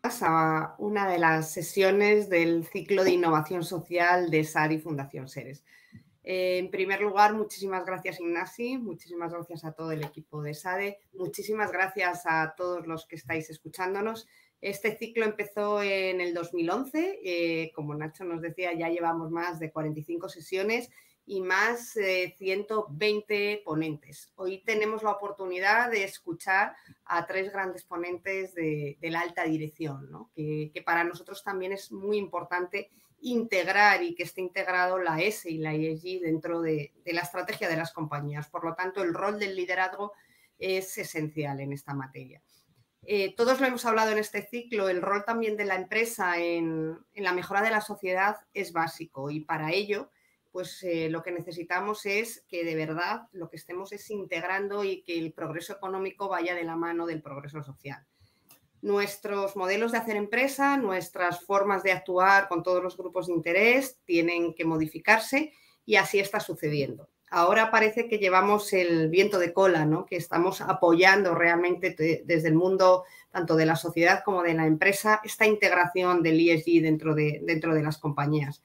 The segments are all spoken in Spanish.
a una de las sesiones del ciclo de innovación social de SADE y Fundación Seres. En primer lugar, muchísimas gracias, Ignasi, muchísimas gracias a todo el equipo de SADE, muchísimas gracias a todos los que estáis escuchándonos. Este ciclo empezó en el 2011, como Nacho nos decía, ya llevamos más de 45 sesiones y más de 120 ponentes. Hoy tenemos la oportunidad de escuchar a 3 grandes ponentes de la alta dirección, ¿no? que para nosotros también es muy importante integrar y que esté integrado la S y la ESG dentro de la estrategia de las compañías. Por lo tanto, el rol del liderazgo es esencial en esta materia. Todos lo hemos hablado en este ciclo, el rol también de la empresa en la mejora de la sociedad es básico y para ello pues lo que necesitamos es que de verdad lo que estemos es integrando y que el progreso económico vaya de la mano del progreso social. Nuestros modelos de hacer empresa, nuestras formas de actuar con todos los grupos de interés tienen que modificarse y así está sucediendo. Ahora parece que llevamos el viento de cola, ¿no? Que estamos apoyando realmente desde el mundo tanto de la sociedad como de la empresa esta integración del ESG dentro de las compañías.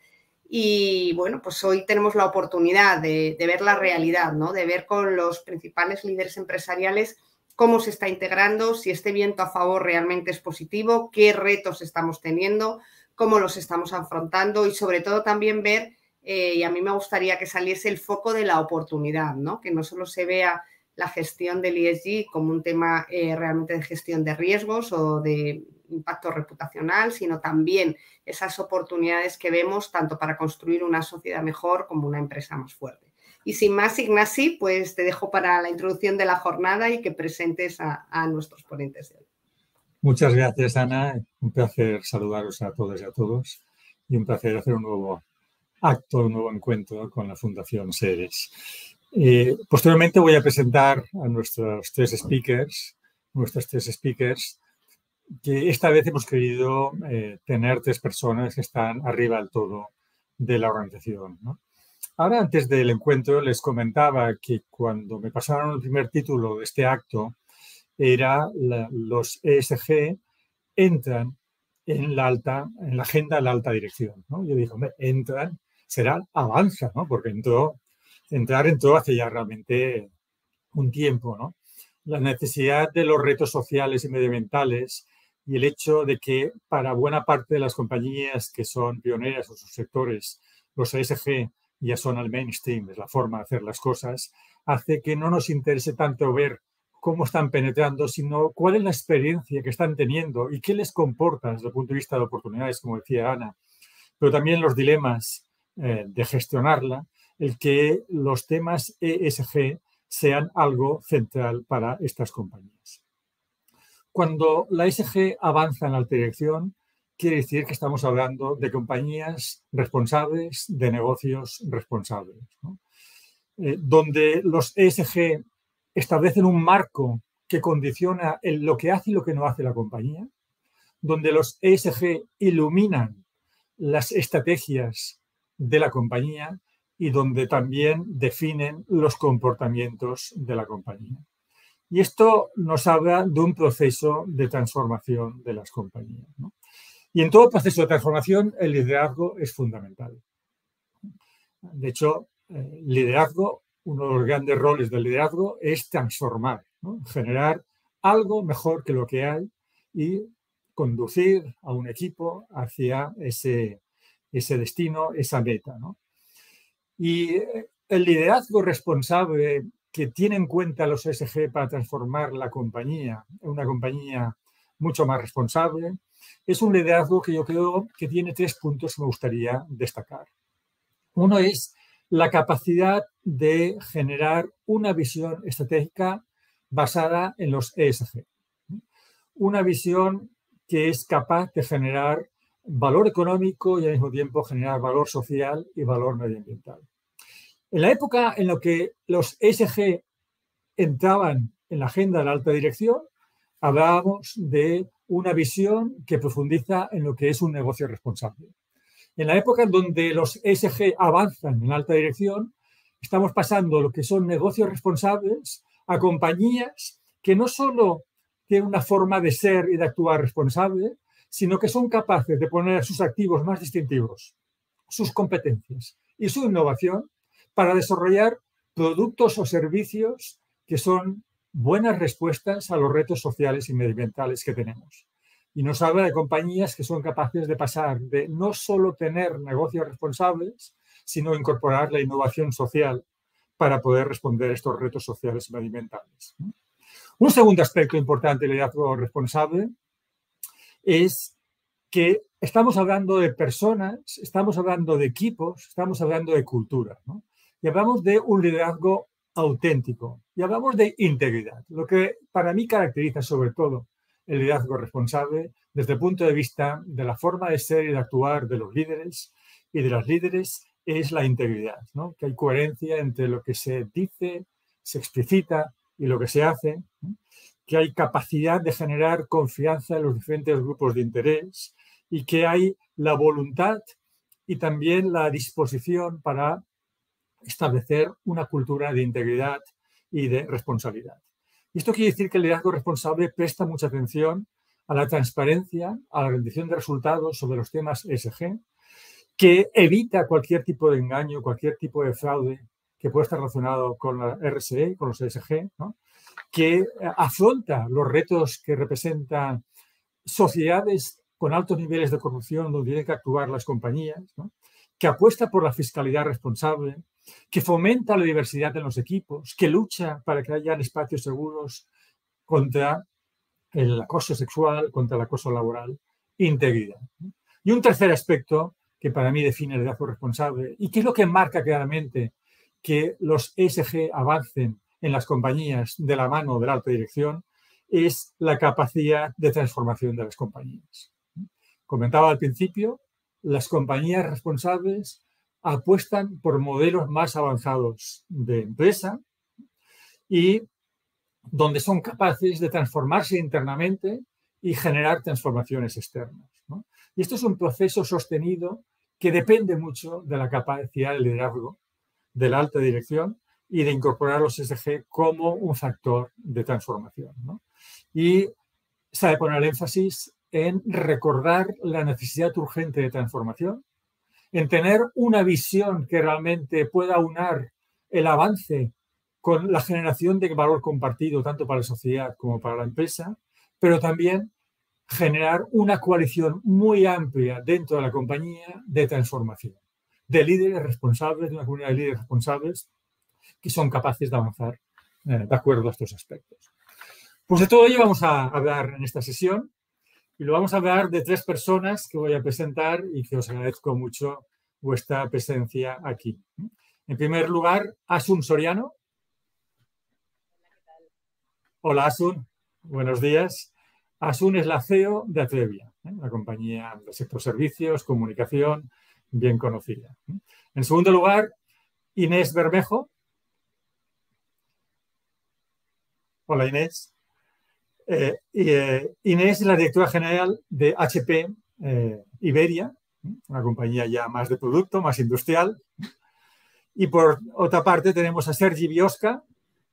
Y bueno, pues hoy tenemos la oportunidad de ver la realidad, ¿no? De ver con los principales líderes empresariales cómo se está integrando, si este viento a favor realmente es positivo, qué retos estamos teniendo, cómo los estamos afrontando y sobre todo también ver, y a mí me gustaría que saliese el foco de la oportunidad, ¿no? Que no solo se vea la gestión del ESG como un tema realmente de gestión de riesgos o de impacto reputacional, sino también esas oportunidades que vemos tanto para construir una sociedad mejor como una empresa más fuerte. Y sin más, Ignasi, pues te dejo para la introducción de la jornada y que presentes a nuestros ponentes de hoy. Muchas gracias, Ana. Un placer saludaros a todos y a todos y un placer hacer un nuevo acto, un nuevo encuentro con la Fundación Seres. Posteriormente voy a presentar a nuestros tres speakers, que esta vez hemos querido tener 3 personas que están arriba del todo de la organización, ¿no? Ahora, antes del encuentro, les comentaba que cuando me pasaron el primer título de este acto, era los ESG entran en la agenda de la alta dirección, ¿no? Yo dije, hombre, entran, será avanza, ¿no? Porque entrar entró hace ya realmente un tiempo, ¿no? La necesidad de los retos sociales y medioambientales y el hecho de que para buena parte de las compañías que son pioneras en sus sectores, los ESG ya son al mainstream, es la forma de hacer las cosas, hace que no nos interese tanto ver cómo están penetrando, sino cuál es la experiencia que están teniendo y qué les comporta desde el punto de vista de oportunidades, como decía Ana, pero también los dilemas de gestionarla, el que los temas ESG sean algo central para estas compañías. Cuando la ESG avanza en la alta dirección, quiere decir que estamos hablando de compañías responsables, de negocios responsables, ¿no? Donde los ESG establecen un marco que condiciona lo que hace y lo que no hace la compañía, donde los ESG iluminan las estrategias de la compañía y donde también definen los comportamientos de la compañía. Y esto nos habla de un proceso de transformación de las compañías, ¿no? Y en todo proceso de transformación el liderazgo es fundamental. De hecho, liderazgo, uno de los grandes roles del liderazgo es transformar, ¿no? Generar algo mejor que lo que hay y conducir a un equipo hacia ese destino, esa meta, ¿no? Y el liderazgo responsable que tiene en cuenta los ESG para transformar la compañía en una compañía mucho más responsable, es un liderazgo que yo creo que tiene 3 puntos que me gustaría destacar. Uno es la capacidad de generar una visión estratégica basada en los ESG. Una visión que es capaz de generar valor económico y al mismo tiempo generar valor social y valor medioambiental. En la época en la que los ESG entraban en la agenda de la alta dirección, hablábamos de una visión que profundiza en lo que es un negocio responsable. En la época en donde los ESG avanzan en alta dirección, estamos pasando lo que son negocios responsables a compañías que no solo tienen una forma de ser y de actuar responsable, sino que son capaces de poner sus activos más distintivos, sus competencias y su innovación para desarrollar productos o servicios que son buenas respuestas a los retos sociales y medioambientales que tenemos. Y nos habla de compañías que son capaces de pasar de no solo tener negocios responsables, sino incorporar la innovación social para poder responder a estos retos sociales y medioambientales. Un segundo aspecto importante del liderazgo responsable es que estamos hablando de personas, estamos hablando de equipos, estamos hablando de cultura, ¿no? Y hablamos de un liderazgo auténtico y hablamos de integridad, lo que para mí caracteriza sobre todo el liderazgo responsable desde el punto de vista de la forma de ser y de actuar de los líderes y de las líderes es la integridad, ¿no? Que hay coherencia entre lo que se dice, se explicita y lo que se hace, ¿no? Que hay capacidad de generar confianza en los diferentes grupos de interés y que hay la voluntad y también la disposición para establecer una cultura de integridad y de responsabilidad. Y esto quiere decir que el liderazgo responsable presta mucha atención a la transparencia, a la rendición de resultados sobre los temas ESG, que evita cualquier tipo de engaño, cualquier tipo de fraude que pueda estar relacionado con la RSE, con los ESG, ¿no? Que afronta los retos que representan sociedades con altos niveles de corrupción donde tienen que actuar las compañías, ¿no? Que apuesta por la fiscalidad responsable, que fomenta la diversidad en los equipos, que lucha para que haya espacios seguros contra el acoso sexual, contra el acoso laboral, integridad. Y un tercer aspecto que para mí define el liderazgo responsable y que es lo que marca claramente que los ESG avancen en las compañías de la mano de la alta dirección es la capacidad de transformación de las compañías. Comentaba al principio, las compañías responsables apuestan por modelos más avanzados de empresa y donde son capaces de transformarse internamente y generar transformaciones externas, ¿no? Y esto es un proceso sostenido que depende mucho de la capacidad de liderazgo de la alta dirección y de incorporar los ESG como un factor de transformación, ¿no? Y sabe poner énfasis en recordar la necesidad urgente de transformación, en tener una visión que realmente pueda aunar el avance con la generación de valor compartido tanto para la sociedad como para la empresa, pero también generar una coalición muy amplia dentro de la compañía de transformación, de líderes responsables, de una comunidad de líderes responsables que son capaces de avanzar de acuerdo a estos aspectos. Pues de todo ello vamos a hablar en esta sesión y lo vamos a hablar de tres personas que voy a presentar y que os agradezco mucho vuestra presencia aquí. En primer lugar, Asun Soriano. Hola, Asun. Buenos días. Asun es la CEO de Atrevia, una compañía del sector servicios, comunicación, bien conocida. En segundo lugar, Inés Bermejo. Hola, Inés. Inés es la directora general de HP Iberia, una compañía ya más de producto, más industrial. Y por otra parte tenemos a Sergi Biosca.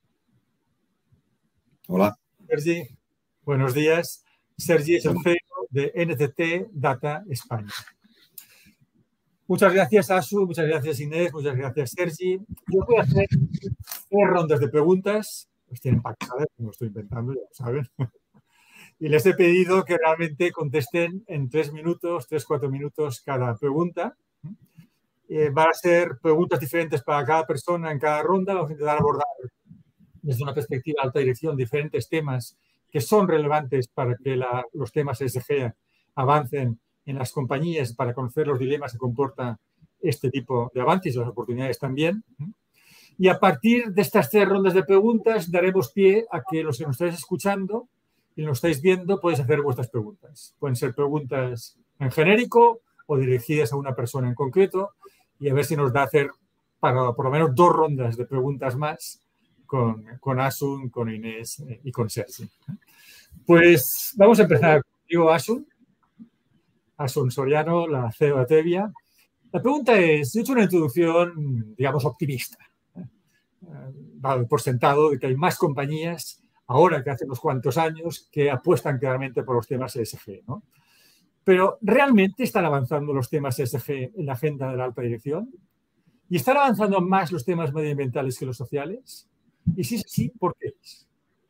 Hola. Sergi, buenos días. Sergi es el CEO de NTT Data España. Muchas gracias, Asu, muchas gracias, Inés, muchas gracias, Sergi. Yo voy a hacer 3 rondas de preguntas. Los tienen pactadas, como estoy inventando, ya lo saben. Y les he pedido que realmente contesten en 3 minutos, 3-4 minutos cada pregunta. Van a ser preguntas diferentes para cada persona en cada ronda. Vamos a intentar abordar desde una perspectiva de alta dirección diferentes temas que son relevantes para que los temas ESG avancen en las compañías, para conocer los dilemas que comporta este tipo de avances y las oportunidades también. Y a partir de estas 3 rondas de preguntas daremos pie a que los que nos estáis escuchando y nos estáis viendo podéis hacer vuestras preguntas. Pueden ser preguntas en genérico o dirigidas a una persona en concreto y a ver si nos da hacer para por lo menos 2 rondas de preguntas más con Asun, con Inés y con Sergi. Pues vamos a empezar contigo, Asun. Asun Soriano, la CEO de Atrevia. La pregunta es, he hecho una introducción, digamos, optimista. Dado por sentado de que hay más compañías ahora que hace unos cuantos años que apuestan claramente por los temas ESG, ¿no? pero ¿realmente están avanzando los temas ESG en la agenda de la alta dirección? ¿Y están avanzando más los temas medioambientales que los sociales? Y si es así, ¿por qué es?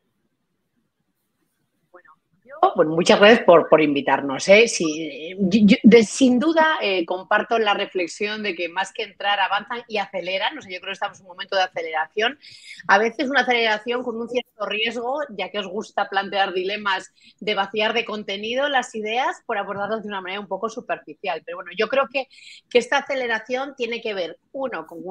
Bueno, muchas gracias por invitarnos. Sí, sin duda comparto la reflexión de que más que entrar, avanzan y aceleran. O sea, yo creo que estamos en un momento de aceleración. A veces una aceleración con un cierto riesgo, ya que os gusta plantear dilemas de vaciar de contenido las ideas por abordarlas de una manera un poco superficial. Pero bueno, yo creo que esta aceleración tiene que ver, uno, con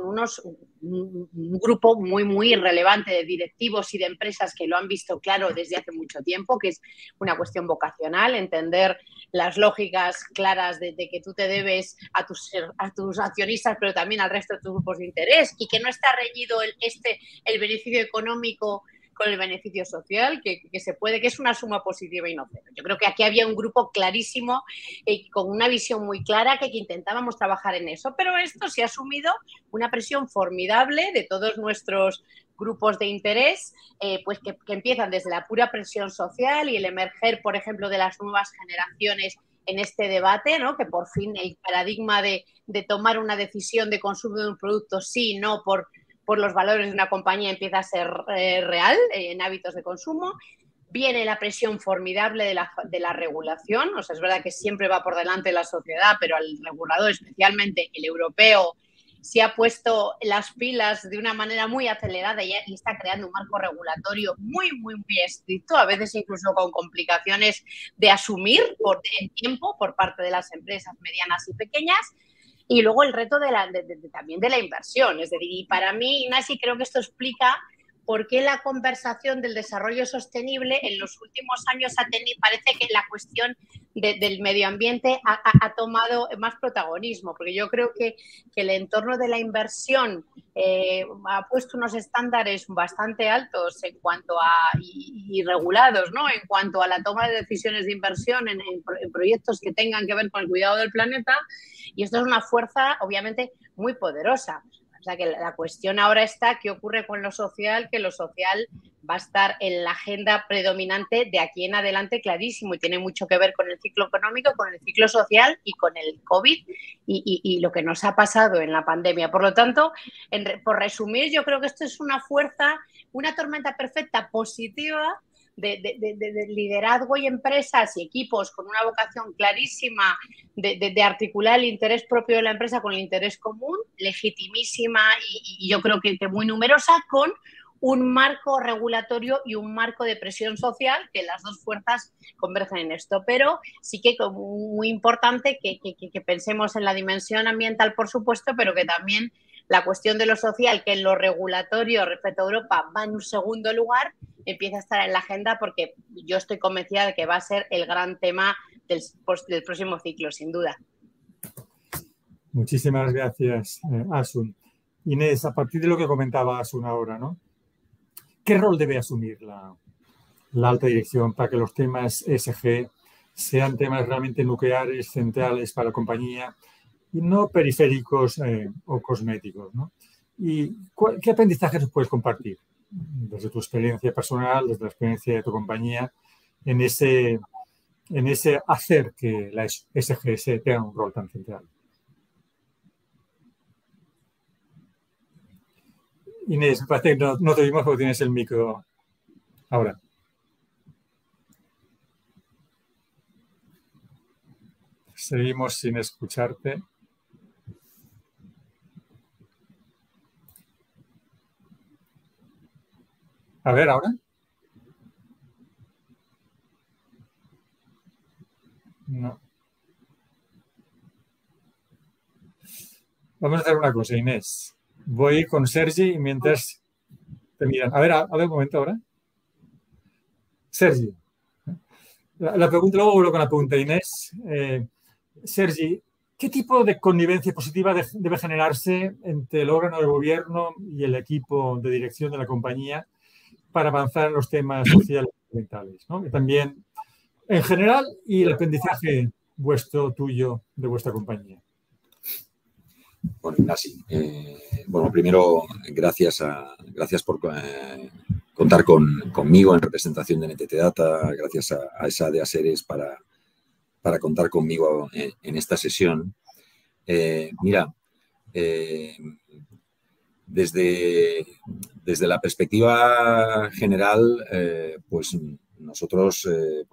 un grupo muy relevante de directivos y de empresas que lo han visto claro desde hace mucho tiempo, que es una cuestión vocacional, entender las lógicas claras de que tú te debes a tus accionistas, pero también al resto de tus grupos de interés, y que no está reñido el beneficio económico con el beneficio social, que se puede, que es una suma positiva y no cero. Yo creo que aquí había un grupo clarísimo con una visión muy clara que intentábamos trabajar en eso, pero esto se ha asumido una presión formidable de todos nuestros grupos de interés, pues que empiezan desde la pura presión social y el emerger, por ejemplo, de las nuevas generaciones en este debate, ¿no? Que por fin el paradigma de tomar una decisión de consumo de un producto sí, no, por los valores de una compañía empieza a ser real en hábitos de consumo. Viene la presión formidable de la regulación. O sea, es verdad que siempre va por delante la sociedad, pero el regulador, especialmente el europeo, se ha puesto las pilas de una manera muy acelerada y está creando un marco regulatorio muy estricto, a veces incluso con complicaciones de asumir en tiempo por parte de las empresas medianas y pequeñas. Y luego el reto también de la inversión. Es decir, y para mí, Ignasi, creo que esto explica por qué la conversación del desarrollo sostenible en los últimos años parece que la cuestión del medio ambiente ha tomado más protagonismo, porque yo creo que el entorno de la inversión ha puesto unos estándares bastante altos en cuanto y regulados, ¿no? En cuanto a la toma de decisiones de inversión en proyectos que tengan que ver con el cuidado del planeta, y esto es una fuerza obviamente muy poderosa. O sea, que la cuestión ahora está qué ocurre con lo social, que lo social va a estar en la agenda predominante de aquí en adelante clarísimo, y tiene mucho que ver con el ciclo económico, con el ciclo social y con el COVID y lo que nos ha pasado en la pandemia. Por lo tanto, por resumir, yo creo que esto es una fuerza, una tormenta perfecta positiva de liderazgo y empresas y equipos con una vocación clarísima de articular el interés propio de la empresa con el interés común, legitimísima y yo creo que muy numerosa, con un marco regulatorio y un marco de presión social, que las dos fuerzas convergen en esto. Pero sí que es muy importante que pensemos en la dimensión ambiental, por supuesto, pero que también la cuestión de lo social, que en lo regulatorio respecto a Europa va en un segundo lugar, empieza a estar en la agenda, porque yo estoy convencida de que va a ser el gran tema del próximo ciclo, sin duda. Muchísimas gracias, Asun. Inés, a partir de lo que comentaba Asun ahora, ¿no? ¿Qué rol debe asumir la alta dirección para que los temas ESG sean temas realmente nucleares, centrales para la compañía y no periféricos o cosméticos, ¿no? ¿Y qué aprendizajes nos puedes compartir desde tu experiencia personal, desde la experiencia de tu compañía, en ese hacer que la ESG tenga un rol tan central? Inés, me parece que no te vimos porque tienes el micro ahora. Seguimos sin escucharte. A ver, ¿ahora? No. Vamos a hacer una cosa, Inés. Voy con Sergi mientras te miran. A ver un momento ahora. Sergi. La pregunta, luego vuelvo con la pregunta, Inés. Sergi, ¿qué tipo de connivencia positiva debe generarse entre el órgano de gobierno y el equipo de dirección de la compañía para avanzar en los temas sociales y ambientales, ¿no? Y también, en general, y el aprendizaje tuyo, de vuestra compañía? Bueno, Ignasi, primero, gracias por contar conmigo en representación de NTT Data, gracias a ESADE, a Seres, para contar conmigo en esta sesión. Mira, desde la perspectiva general, pues nosotros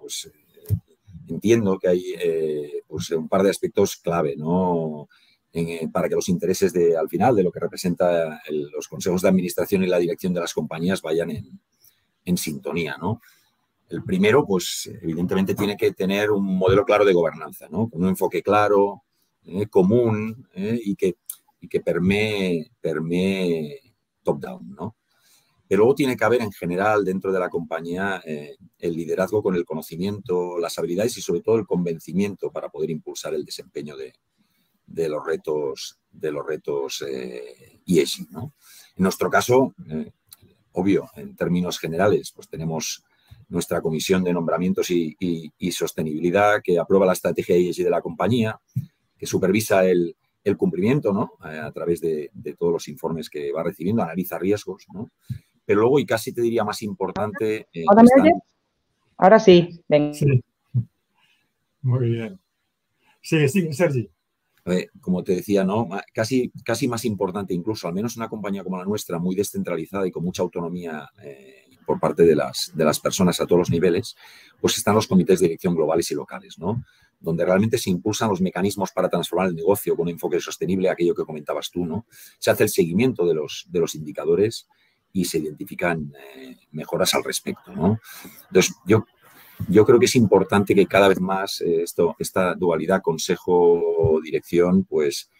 entiendo que hay pues un par de aspectos clave, ¿no? Para que los intereses al final de lo que representa los consejos de administración y la dirección de las compañías vayan en sintonía, ¿no? El primero, pues evidentemente tiene que tener un modelo claro de gobernanza, ¿no? Con un enfoque claro, común, y que permee top-down, ¿no? Pero luego tiene que haber en general dentro de la compañía el liderazgo con el conocimiento, las habilidades y sobre todo el convencimiento para poder impulsar el desempeño de los retos ESG, ¿no? En nuestro caso, obvio, en términos generales, pues tenemos nuestra comisión de nombramientos y sostenibilidad que aprueba la estrategia ESG de la compañía, que supervisa el cumplimiento, ¿no? A través de todos los informes que va recibiendo, analiza riesgos, ¿no? Pero luego, y casi te diría más importante... ¿Ahora me oyes? Ahora sí, venga. Sí, muy bien. Sí, Sergi. Como te decía, ¿no? Casi más importante incluso, al menos una compañía como la nuestra, muy descentralizada y con mucha autonomía por parte de las personas a todos los niveles, pues están los comités de dirección globales y locales, ¿no? Donde realmente se impulsan los mecanismos para transformar el negocio con un enfoque sostenible, aquello que comentabas tú, ¿no? Se hace el seguimiento de los indicadores y se identifican mejoras al respecto, ¿no? Entonces, yo creo que es importante que cada vez más esta dualidad consejo-dirección, pues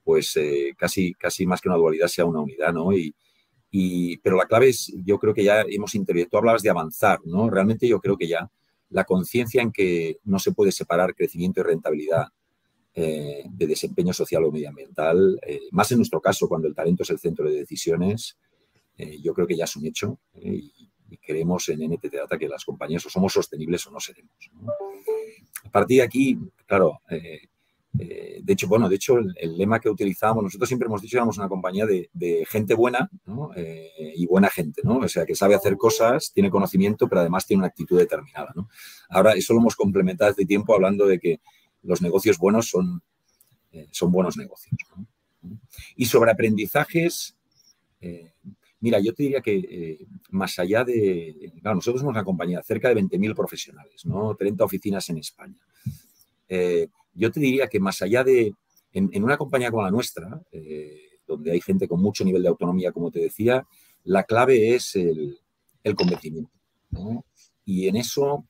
casi más que una dualidad sea una unidad, ¿no? Pero la clave es, yo creo que ya hemos intervenido, tú hablabas de avanzar, ¿no? Realmente yo creo que ya la conciencia en que no se puede separar crecimiento y rentabilidad de desempeño social o medioambiental, más en nuestro caso, cuando el talento es el centro de decisiones, yo creo que ya es un hecho, y creemos en NTT Data que las compañías o somos sostenibles o no seremos, ¿no? A partir de aquí, claro, de hecho, el lema que utilizábamos, nosotros siempre hemos dicho que éramos una compañía de gente buena, ¿no? Y buena gente, ¿no? O sea, que sabe hacer cosas, tiene conocimiento, pero además tiene una actitud determinada, ¿no? Ahora, eso lo hemos complementado hace tiempo hablando de que los negocios buenos son buenos negocios, ¿no? Y sobre aprendizajes, mira, yo te diría que más allá de... Claro, nosotros somos una compañía de cerca de 20.000 profesionales, ¿no? 30 oficinas en España. Yo te diría que más allá de... En una compañía como la nuestra, donde hay gente con mucho nivel de autonomía, como te decía, la clave es el convencimiento, ¿no? Y en eso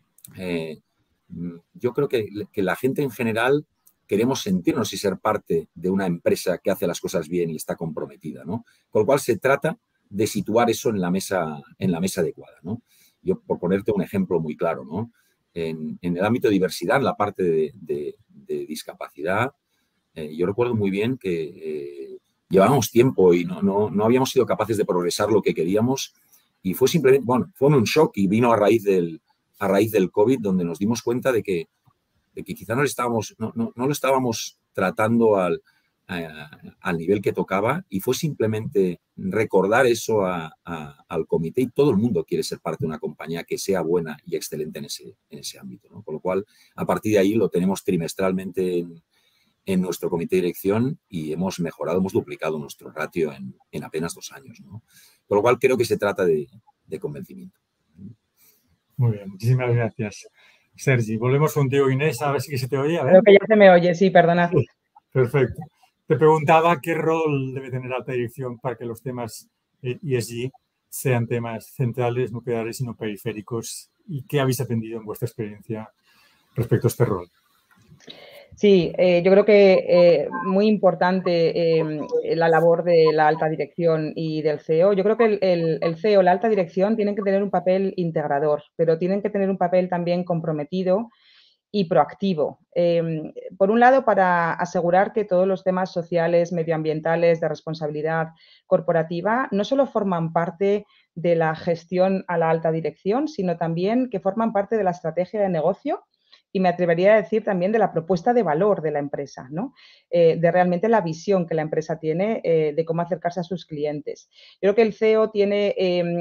yo creo que la gente en general queremos sentirnos y ser parte de una empresa que hace las cosas bien y está comprometida, ¿no? Con lo cual se trata de situar eso en la mesa adecuada, ¿no? Yo, por ponerte un ejemplo muy claro, ¿no? En el ámbito de diversidad, en la parte de discapacidad, yo recuerdo muy bien que llevábamos tiempo y no habíamos sido capaces de progresar lo que queríamos, y fue simplemente, bueno, fue un shock y vino a raíz del COVID, donde nos dimos cuenta de que quizá no lo estábamos tratando al nivel que tocaba, y fue simplemente recordar eso al comité, y todo el mundo quiere ser parte de una compañía que sea buena y excelente en ese ámbito, ¿no? Con lo cual, a partir de ahí lo tenemos trimestralmente en nuestro comité de dirección y hemos duplicado nuestro ratio en apenas 2 años, ¿no? Con lo cual creo que se trata de convencimiento. Muy bien, muchísimas gracias, Sergi. Volvemos contigo, Inés, a ver si se te oye. Creo que ya se me oye, sí, perdona. Sí, perfecto. Te preguntaba qué rol debe tener alta dirección para que los temas ESG sean temas centrales, nucleares y no periféricos, y qué habéis aprendido en vuestra experiencia respecto a este rol. Sí, yo creo que muy importante la labor de la alta dirección y del CEO. Yo creo que el CEO, la alta dirección, tienen que tener un papel integrador, pero tienen que tener un papel también comprometido y proactivo. Por un lado, para asegurar que todos los temas sociales, medioambientales, de responsabilidad corporativa, no solo forman parte de la gestión a la alta dirección, sino también que forman parte de la estrategia de negocio y me atrevería a decir también de la propuesta de valor de la empresa, ¿no? De realmente la visión que la empresa tiene de cómo acercarse a sus clientes. Yo creo que el CEO tiene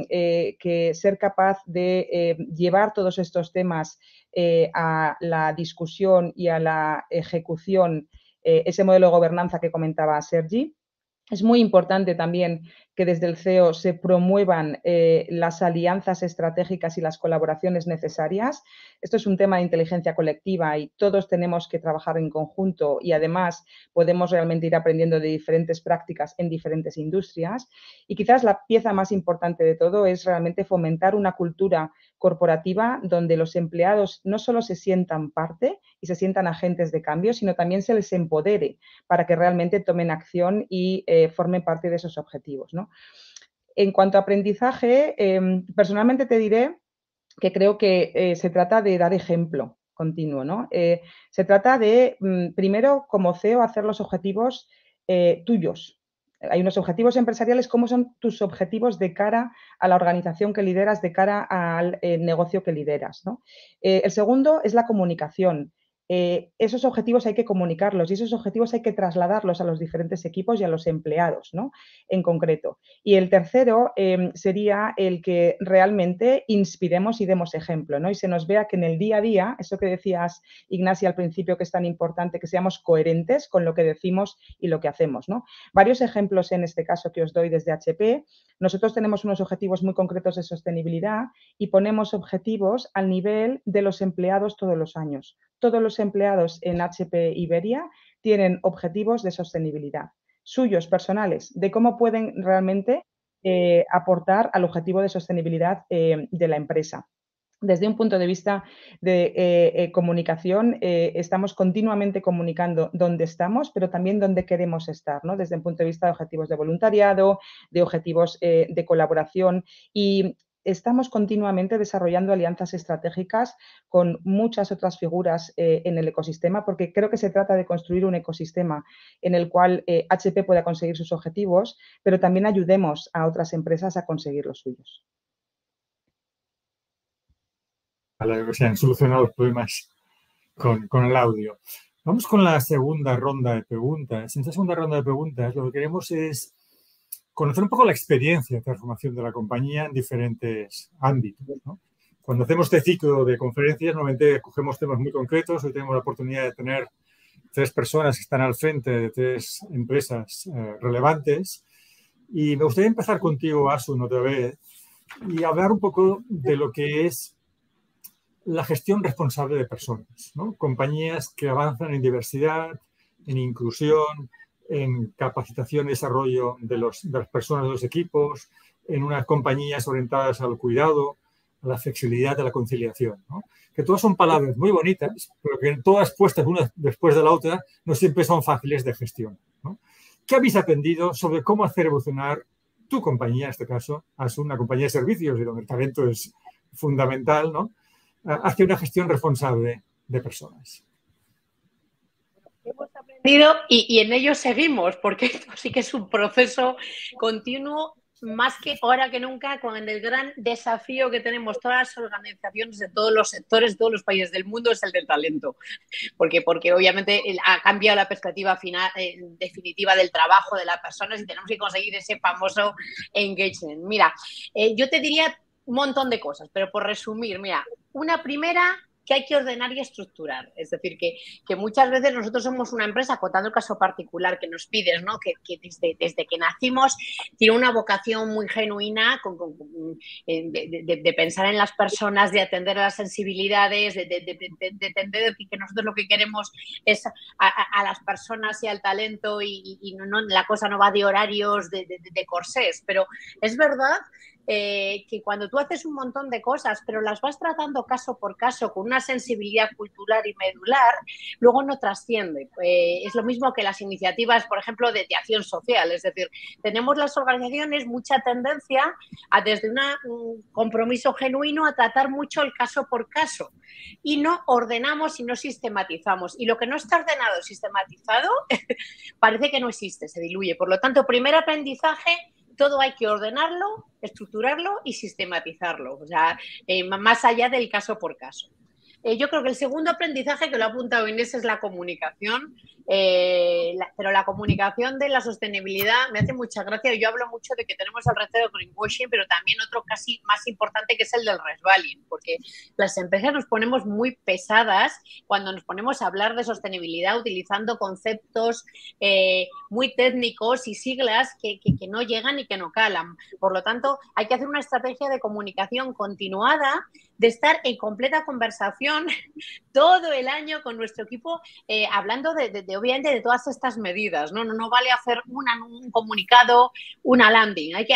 que ser capaz de llevar todos estos temas a la discusión y a la ejecución, ese modelo de gobernanza que comentaba Sergi. Es muy importante también que desde el CEO se promuevan las alianzas estratégicas y las colaboraciones necesarias. Esto es un tema de inteligencia colectiva y todos tenemos que trabajar en conjunto y además podemos realmente ir aprendiendo de diferentes prácticas en diferentes industrias. Y quizás la pieza más importante de todo es realmente fomentar una cultura corporativa donde los empleados no solo se sientan parte y se sientan agentes de cambio, sino también se les empodere para que realmente tomen acción y formen parte de esos objetivos, ¿no? En cuanto a aprendizaje, personalmente te diré que creo que se trata de dar ejemplo continuo, ¿no? Se trata de, primero, como CEO, hacer los objetivos tuyos. Hay unos objetivos empresariales, ¿cómo son tus objetivos de cara a la organización que lideras, de cara al negocio que lideras, ¿no? El segundo es la comunicación. Esos objetivos hay que comunicarlos y esos objetivos hay que trasladarlos a los diferentes equipos y a los empleados, ¿no? En concreto. Y el tercero sería el que realmente inspiremos y demos ejemplo, ¿no? Y se nos vea que en el día a día, eso que decías, Ignacia, al principio, que es tan importante, que seamos coherentes con lo que decimos y lo que hacemos, ¿no? Varios ejemplos en este caso que os doy desde HP. Nosotros tenemos unos objetivos muy concretos de sostenibilidad y ponemos objetivos al nivel de los empleados todos los años. Todos los empleados en HP Iberia tienen objetivos de sostenibilidad, suyos, personales, de cómo pueden realmente aportar al objetivo de sostenibilidad de la empresa. Desde un punto de vista de comunicación, estamos continuamente comunicando dónde estamos, pero también dónde queremos estar, ¿no? Desde un punto de vista de objetivos de voluntariado, de objetivos de colaboración y estamos continuamente desarrollando alianzas estratégicas con muchas otras figuras en el ecosistema, porque creo que se trata de construir un ecosistema en el cual HP pueda conseguir sus objetivos, pero también ayudemos a otras empresas a conseguir los suyos. Para que se han solucionado los problemas con el audio. Vamos con la segunda ronda de preguntas. En esta segunda ronda de preguntas lo que queremos es conocer un poco la experiencia de transformación de la compañía en diferentes ámbitos, ¿no? Cuando hacemos este ciclo de conferencias, normalmente cogemos temas muy concretos. Hoy tenemos la oportunidad de tener 3 personas que están al frente de 3 empresas relevantes. Y me gustaría empezar contigo, Asun, otra vez, y hablar un poco de lo que es la gestión responsable de personas, ¿no? Compañías que avanzan en diversidad, en inclusión, en capacitación y desarrollo de las personas de los equipos, en unas compañías orientadas al cuidado, a la flexibilidad, a la conciliación, ¿no? Que todas son palabras muy bonitas, pero que todas puestas una después de la otra no siempre son fáciles de gestión, ¿no? ¿Qué habéis aprendido sobre cómo hacer evolucionar tu compañía, en este caso, Asun, una compañía de servicios y donde el talento es fundamental, ¿no?, hacia una gestión responsable de personas? Hemos aprendido y en ello seguimos, porque esto sí que es un proceso continuo, más que ahora que nunca, con el gran desafío que tenemos todas las organizaciones de todos los sectores, todos los países del mundo, es el del talento. Porque obviamente ha cambiado la perspectiva final, definitiva del trabajo de las personas y tenemos que conseguir ese famoso engagement. Mira, yo te diría un montón de cosas, pero por resumir, mira, una primera, que hay que ordenar y estructurar. Es decir, que muchas veces nosotros somos una empresa, contando el caso particular que nos pides, ¿no?, que desde que nacimos tiene una vocación muy genuina de pensar en las personas, de atender a las sensibilidades, de entender que nosotros lo que queremos es a las personas y al talento y no, la cosa no va de horarios, de corsés. Pero es verdad que cuando tú haces un montón de cosas, pero las vas tratando caso por caso con una sensibilidad cultural y medular, luego no trasciende. Es lo mismo que las iniciativas, por ejemplo, de acción social. Es decir, tenemos las organizaciones mucha tendencia a, desde un compromiso genuino, a tratar mucho el caso por caso y no ordenamos y no sistematizamos. Y lo que no está ordenado y sistematizado parece que no existe, se diluye. Por lo tanto, primer aprendizaje: todo hay que ordenarlo, estructurarlo y sistematizarlo, o sea, más allá del caso por caso. Yo creo que el segundo aprendizaje, que lo ha apuntado Inés, es la comunicación, pero la comunicación de la sostenibilidad me hace mucha gracia. Yo hablo mucho de que tenemos el reto del greenwashing, pero también otro casi más importante, que es el del resvaling, porque las empresas nos ponemos muy pesadas cuando nos ponemos a hablar de sostenibilidad utilizando conceptos muy técnicos y siglas que no llegan y que no calan. Por lo tanto, hay que hacer una estrategia de comunicación continuada, de estar en completa conversación todo el año con nuestro equipo, hablando obviamente de todas estas medidas. No vale hacer un comunicado, una landing. Hay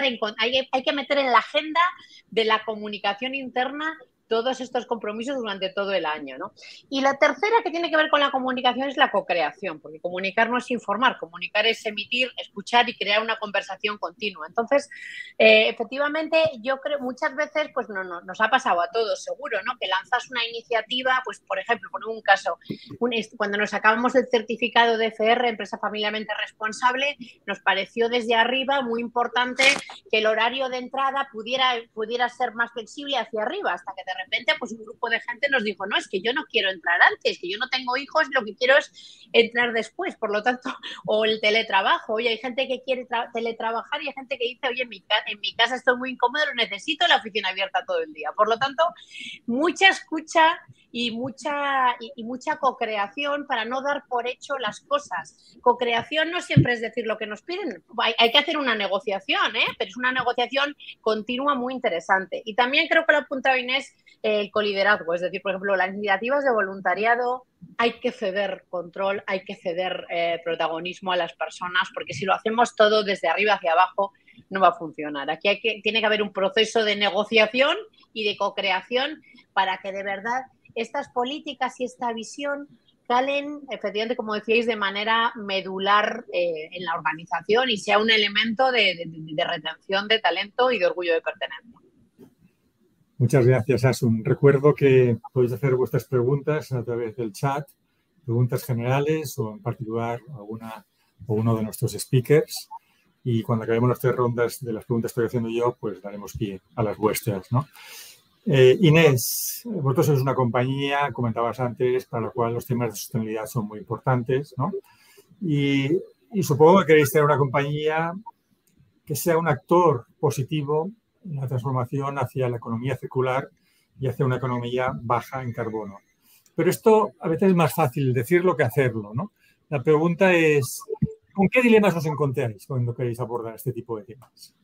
que meter en la agenda de la comunicación interna todos estos compromisos durante todo el año, ¿no? Y la tercera, que tiene que ver con la comunicación, es la co-creación, porque comunicar no es informar, comunicar es emitir, escuchar y crear una conversación continua. Entonces, efectivamente, yo creo muchas veces, pues nos ha pasado a todos, seguro, ¿no? Que lanzas una iniciativa, pues por ejemplo, por un caso, cuando nos acabamos el certificado de FR, Empresa Familiarmente Responsable, nos pareció desde arriba muy importante que el horario de entrada pudiera ser más flexible hacia arriba, hasta que de repente pues un grupo de gente nos dijo, no, es que yo no quiero entrar antes, que yo no tengo hijos, lo que quiero es entrar después, por lo tanto, o el teletrabajo, oye, hay gente que quiere teletrabajar y hay gente que dice, oye, en mi casa estoy muy incómodo, lo necesito la oficina abierta todo el día. Por lo tanto, mucha escucha y mucha co-creación para no dar por hecho las cosas. Co-creación no siempre es decir lo que nos piden, hay que hacer una negociación, pero es una negociación continua muy interesante. Y también creo que lo ha apuntado Inés, el coliderazgo, es decir, por ejemplo, las iniciativas de voluntariado, hay que ceder control, hay que ceder protagonismo a las personas, porque si lo hacemos todo desde arriba hacia abajo, no va a funcionar. Aquí tiene que haber un proceso de negociación y de co-creación para que de verdad estas políticas y esta visión calen, efectivamente, como decíais, de manera medular en la organización y sea un elemento de retención de talento y de orgullo de pertenencia. Muchas gracias, Asun. Recuerdo que podéis hacer vuestras preguntas a través del chat, preguntas generales o en particular alguna o uno de nuestros speakers. Y cuando acabemos las 3 rondas de las preguntas que estoy haciendo yo, pues daremos pie a las vuestras, ¿no? Inés, vosotros sois una compañía, comentabas antes, para la cual los temas de sostenibilidad son muy importantes, ¿no? Y supongo que queréis tener una compañía que sea un actor positivo en la transformación hacia la economía circular y hacia una economía baja en carbono. Pero esto a veces es más fácil decirlo que hacerlo, ¿no? La pregunta es, ¿con qué dilemas os encontráis cuando queréis abordar este tipo de temas?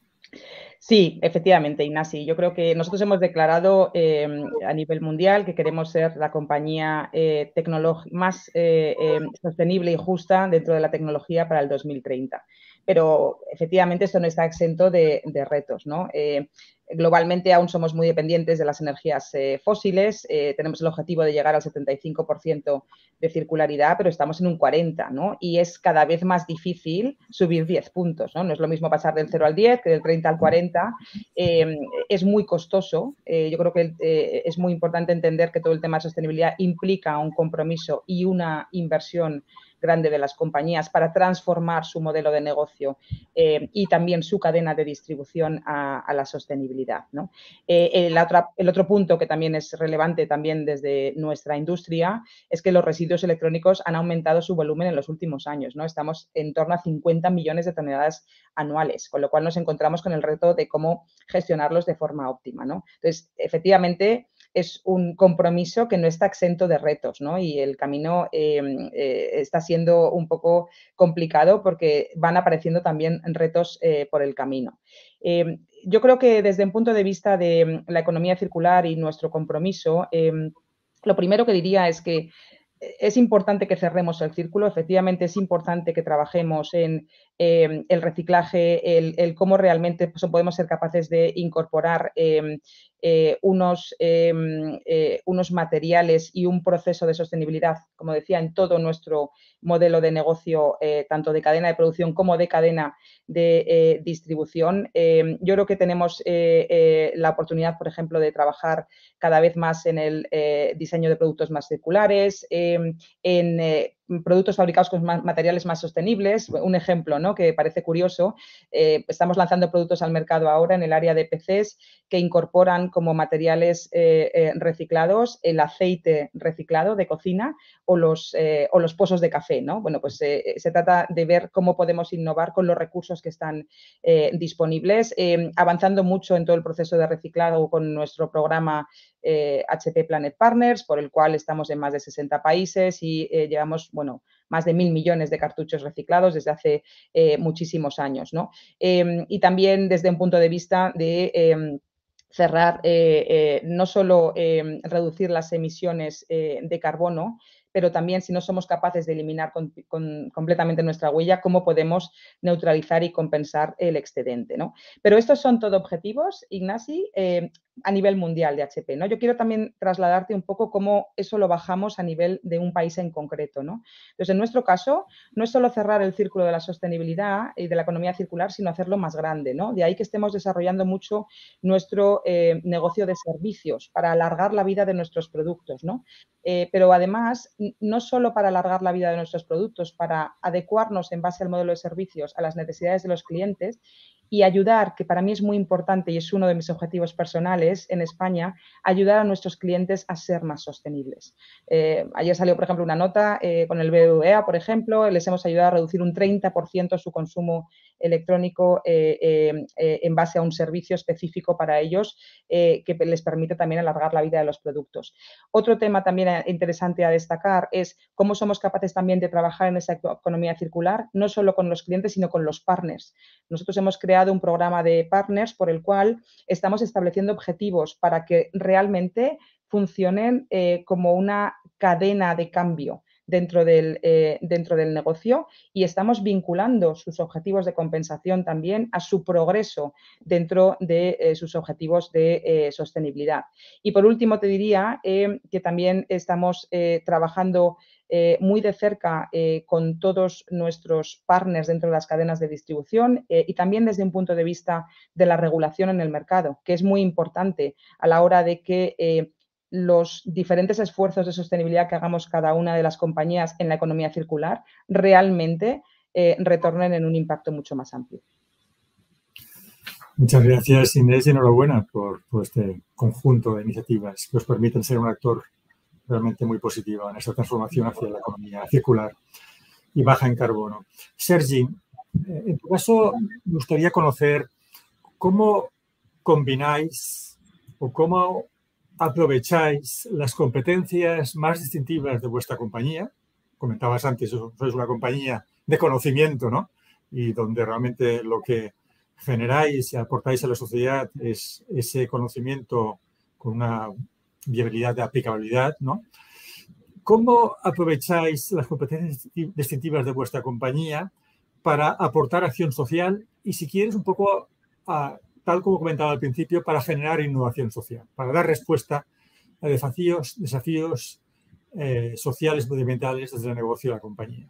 Sí, efectivamente, Ignasi. Yo creo que nosotros hemos declarado a nivel mundial que queremos ser la compañía más sostenible y justa dentro de la tecnología para el 2030. Pero efectivamente esto no está exento de retos, ¿no? Globalmente aún somos muy dependientes de las energías fósiles, tenemos el objetivo de llegar al 75% de circularidad, pero estamos en un 40%, ¿no? Y es cada vez más difícil subir 10 puntos, ¿no? No es lo mismo pasar del 0 al 10 que del 30 al 40, es muy costoso. Yo creo que es muy importante entender que todo el tema de sostenibilidad implica un compromiso y una inversión grande de las compañías para transformar su modelo de negocio y también su cadena de distribución a la sostenibilidad, ¿no? El otro punto que también es relevante también desde nuestra industria es que los residuos electrónicos han aumentado su volumen en los últimos años, ¿no? Estamos en torno a 50 millones de toneladas anuales, con lo cual nos encontramos con el reto de cómo gestionarlos de forma óptima, ¿no? Entonces, efectivamente, es un compromiso que no está exento de retos, ¿no? Y el camino está siendo un poco complicado porque van apareciendo también retos por el camino. Yo creo que desde un punto de vista de la economía circular y nuestro compromiso, lo primero que diría es que es importante que cerremos el círculo, efectivamente es importante que trabajemos en el reciclaje, el cómo realmente podemos ser capaces de incorporar unos materiales y un proceso de sostenibilidad, como decía, en todo nuestro modelo de negocio, tanto de cadena de producción como de cadena de distribución. Yo creo que tenemos la oportunidad, por ejemplo, de trabajar cada vez más en el diseño de productos más circulares, en productos fabricados con materiales más sostenibles. Un ejemplo, ¿no?, que parece curioso, estamos lanzando productos al mercado ahora en el área de PCs que incorporan como materiales reciclados el aceite reciclado de cocina o los pozos de café, ¿no? Bueno, pues se trata de ver cómo podemos innovar con los recursos que están disponibles, avanzando mucho en todo el proceso de reciclado con nuestro programa HP Planet Partners, por el cual estamos en más de 60 países y llevamos, bueno, más de 1.000 millones de cartuchos reciclados desde hace muchísimos años, ¿no? Y también desde un punto de vista de cerrar, no solo reducir las emisiones de carbono, pero también si no somos capaces de eliminar completamente nuestra huella, cómo podemos neutralizar y compensar el excedente, ¿no? Pero estos son todo objetivos, Ignasi, a nivel mundial de HP, ¿no? Yo quiero también trasladarte un poco cómo eso lo bajamos a nivel de un país en concreto, ¿no? Entonces, en nuestro caso, no es solo cerrar el círculo de la sostenibilidad y de la economía circular, sino hacerlo más grande, ¿no? De ahí que estemos desarrollando mucho nuestro negocio de servicios para alargar la vida de nuestros productos, ¿no? Pero además, no solo para alargar la vida de nuestros productos, para adecuarnos en base al modelo de servicios a las necesidades de los clientes y ayudar, que para mí es muy importante y es uno de mis objetivos personales en España, ayudar a nuestros clientes a ser más sostenibles. Ayer salió, por ejemplo, una nota con el BBVA, por ejemplo, les hemos ayudado a reducir un 30% su consumo electrónico en base a un servicio específico para ellos que les permite también alargar la vida de los productos. Otro tema también interesante a destacar es cómo somos capaces también de trabajar en esa economía circular, no solo con los clientes, sino con los partners. Nosotros hemos creado un programa de partners por el cual estamos estableciendo objetivos para que realmente funcionen como una cadena de cambio dentro del negocio y estamos vinculando sus objetivos de compensación también a su progreso dentro de sus objetivos de sostenibilidad. Y por último te diría que también estamos trabajando muy de cerca con todos nuestros partners dentro de las cadenas de distribución y también desde un punto de vista de la regulación en el mercado, que es muy importante a la hora de que los diferentes esfuerzos de sostenibilidad que hagamos cada una de las compañías en la economía circular realmente retornen en un impacto mucho más amplio. Muchas gracias, Inés, y enhorabuena por este conjunto de iniciativas que os permiten ser un actor realmente muy positivo en esta transformación hacia la economía circular y baja en carbono. Sergi, en tu caso, me gustaría conocer cómo combináis o cómo aprovecháis las competencias más distintivas de vuestra compañía. Comentabas antes, sois una compañía de conocimiento, ¿no? Y donde realmente lo que generáis y aportáis a la sociedad es ese conocimiento con una viabilidad de aplicabilidad, ¿no? ¿Cómo aprovecháis las competencias distintivas de vuestra compañía para aportar acción social y, si quieres, un poco, tal como comentaba al principio, para generar innovación social, para dar respuesta a desafíos sociales, medioambientales desde el negocio de la compañía?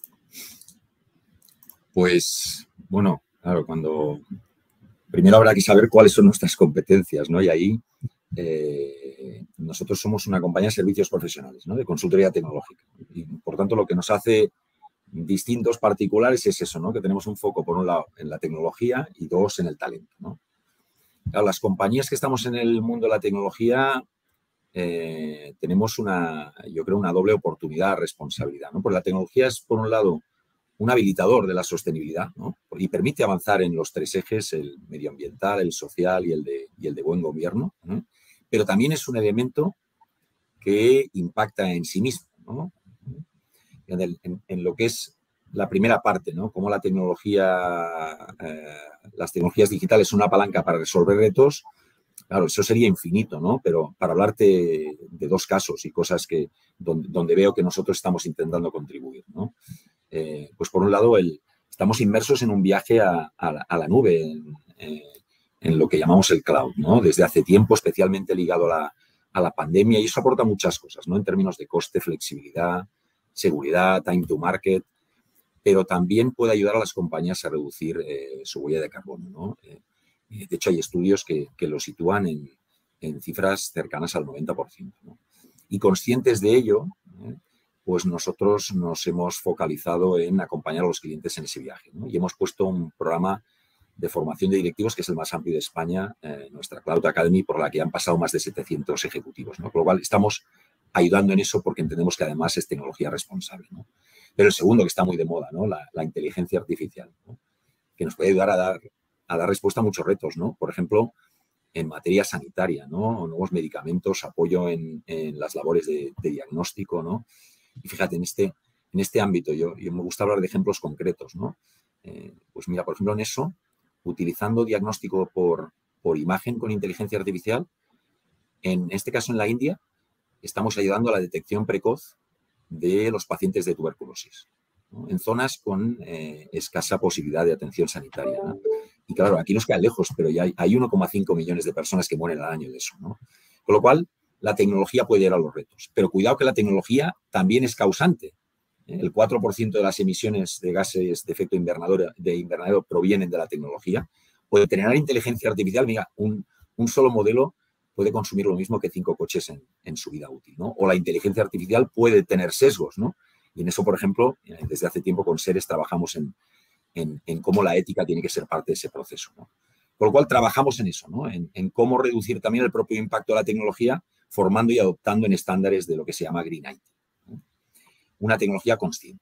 Pues, bueno, claro, primero habrá que saber cuáles son nuestras competencias, ¿no? Y ahí nosotros somos una compañía de servicios profesionales, ¿no? De consultoría tecnológica. Y, por tanto, lo que nos hace distintos particulares es eso, ¿no? Que tenemos un foco, por un lado, en la tecnología y dos, en el talento, ¿no? Claro, las compañías que estamos en el mundo de la tecnología tenemos yo creo, una doble oportunidad, responsabilidad, ¿no? Porque la tecnología es, por un lado, un habilitador de la sostenibilidad, ¿no? Y permite avanzar en los tres ejes, el medioambiental, el social y el de buen gobierno, ¿no? Pero también es un elemento que impacta en sí mismo, ¿no? En lo que es la primera parte, ¿no? Cómo las tecnologías digitales son una palanca para resolver retos. Claro, eso sería infinito, ¿no? Pero para hablarte de dos casos y cosas donde veo que nosotros estamos intentando contribuir, ¿no? Pues por un lado, estamos inmersos en un viaje a la nube, en lo que llamamos el cloud, ¿no? Desde hace tiempo, especialmente ligado a la pandemia, y eso aporta muchas cosas, ¿no? En términos de coste, flexibilidad, seguridad, time to market, pero también puede ayudar a las compañías a reducir su huella de carbono, ¿no? De hecho, hay estudios que lo sitúan en cifras cercanas al 90%, ¿no? Y conscientes de ello, pues nosotros nos hemos focalizado en acompañar a los clientes en ese viaje, ¿no? Y hemos puesto un programa de formación de directivos que es el más amplio de España, nuestra Cloud Academy, por la que han pasado más de 700 ejecutivos, ¿no? Con lo cual estamos ayudando en eso porque entendemos que además es tecnología responsable, ¿no? Pero el segundo que está muy de moda, ¿no? La inteligencia artificial, ¿no? Que nos puede ayudar a dar respuesta a muchos retos, ¿no? Por ejemplo, en materia sanitaria, ¿no? Nuevos medicamentos, apoyo en las labores de diagnóstico, ¿no? Y fíjate, en este ámbito, yo me gusta hablar de ejemplos concretos, ¿no? Pues mira, por ejemplo, en eso, utilizando diagnóstico por imagen con inteligencia artificial, en este caso en la India, estamos ayudando a la detección precoz de los pacientes de tuberculosis, ¿no? En zonas con escasa posibilidad de atención sanitaria, ¿no? Y claro, aquí nos quedan lejos, pero ya hay 1,5 millones de personas que mueren al año de eso, ¿no? Con lo cual, la tecnología puede llegar a los retos. Pero cuidado que la tecnología también es causante. El 4% de las emisiones de gases de efecto invernadero provienen de la tecnología. Puede tener inteligencia artificial, mira, un solo modelo puede consumir lo mismo que 5 coches en su vida útil, ¿no? O la inteligencia artificial puede tener sesgos, ¿no? Y en eso, por ejemplo, desde hace tiempo con Seres trabajamos en cómo la ética tiene que ser parte de ese proceso, ¿no? Con lo cual trabajamos en eso, ¿no? En cómo reducir también el propio impacto de la tecnología formando y adoptando en estándares de lo que se llama Green IT, ¿no? Una tecnología consciente.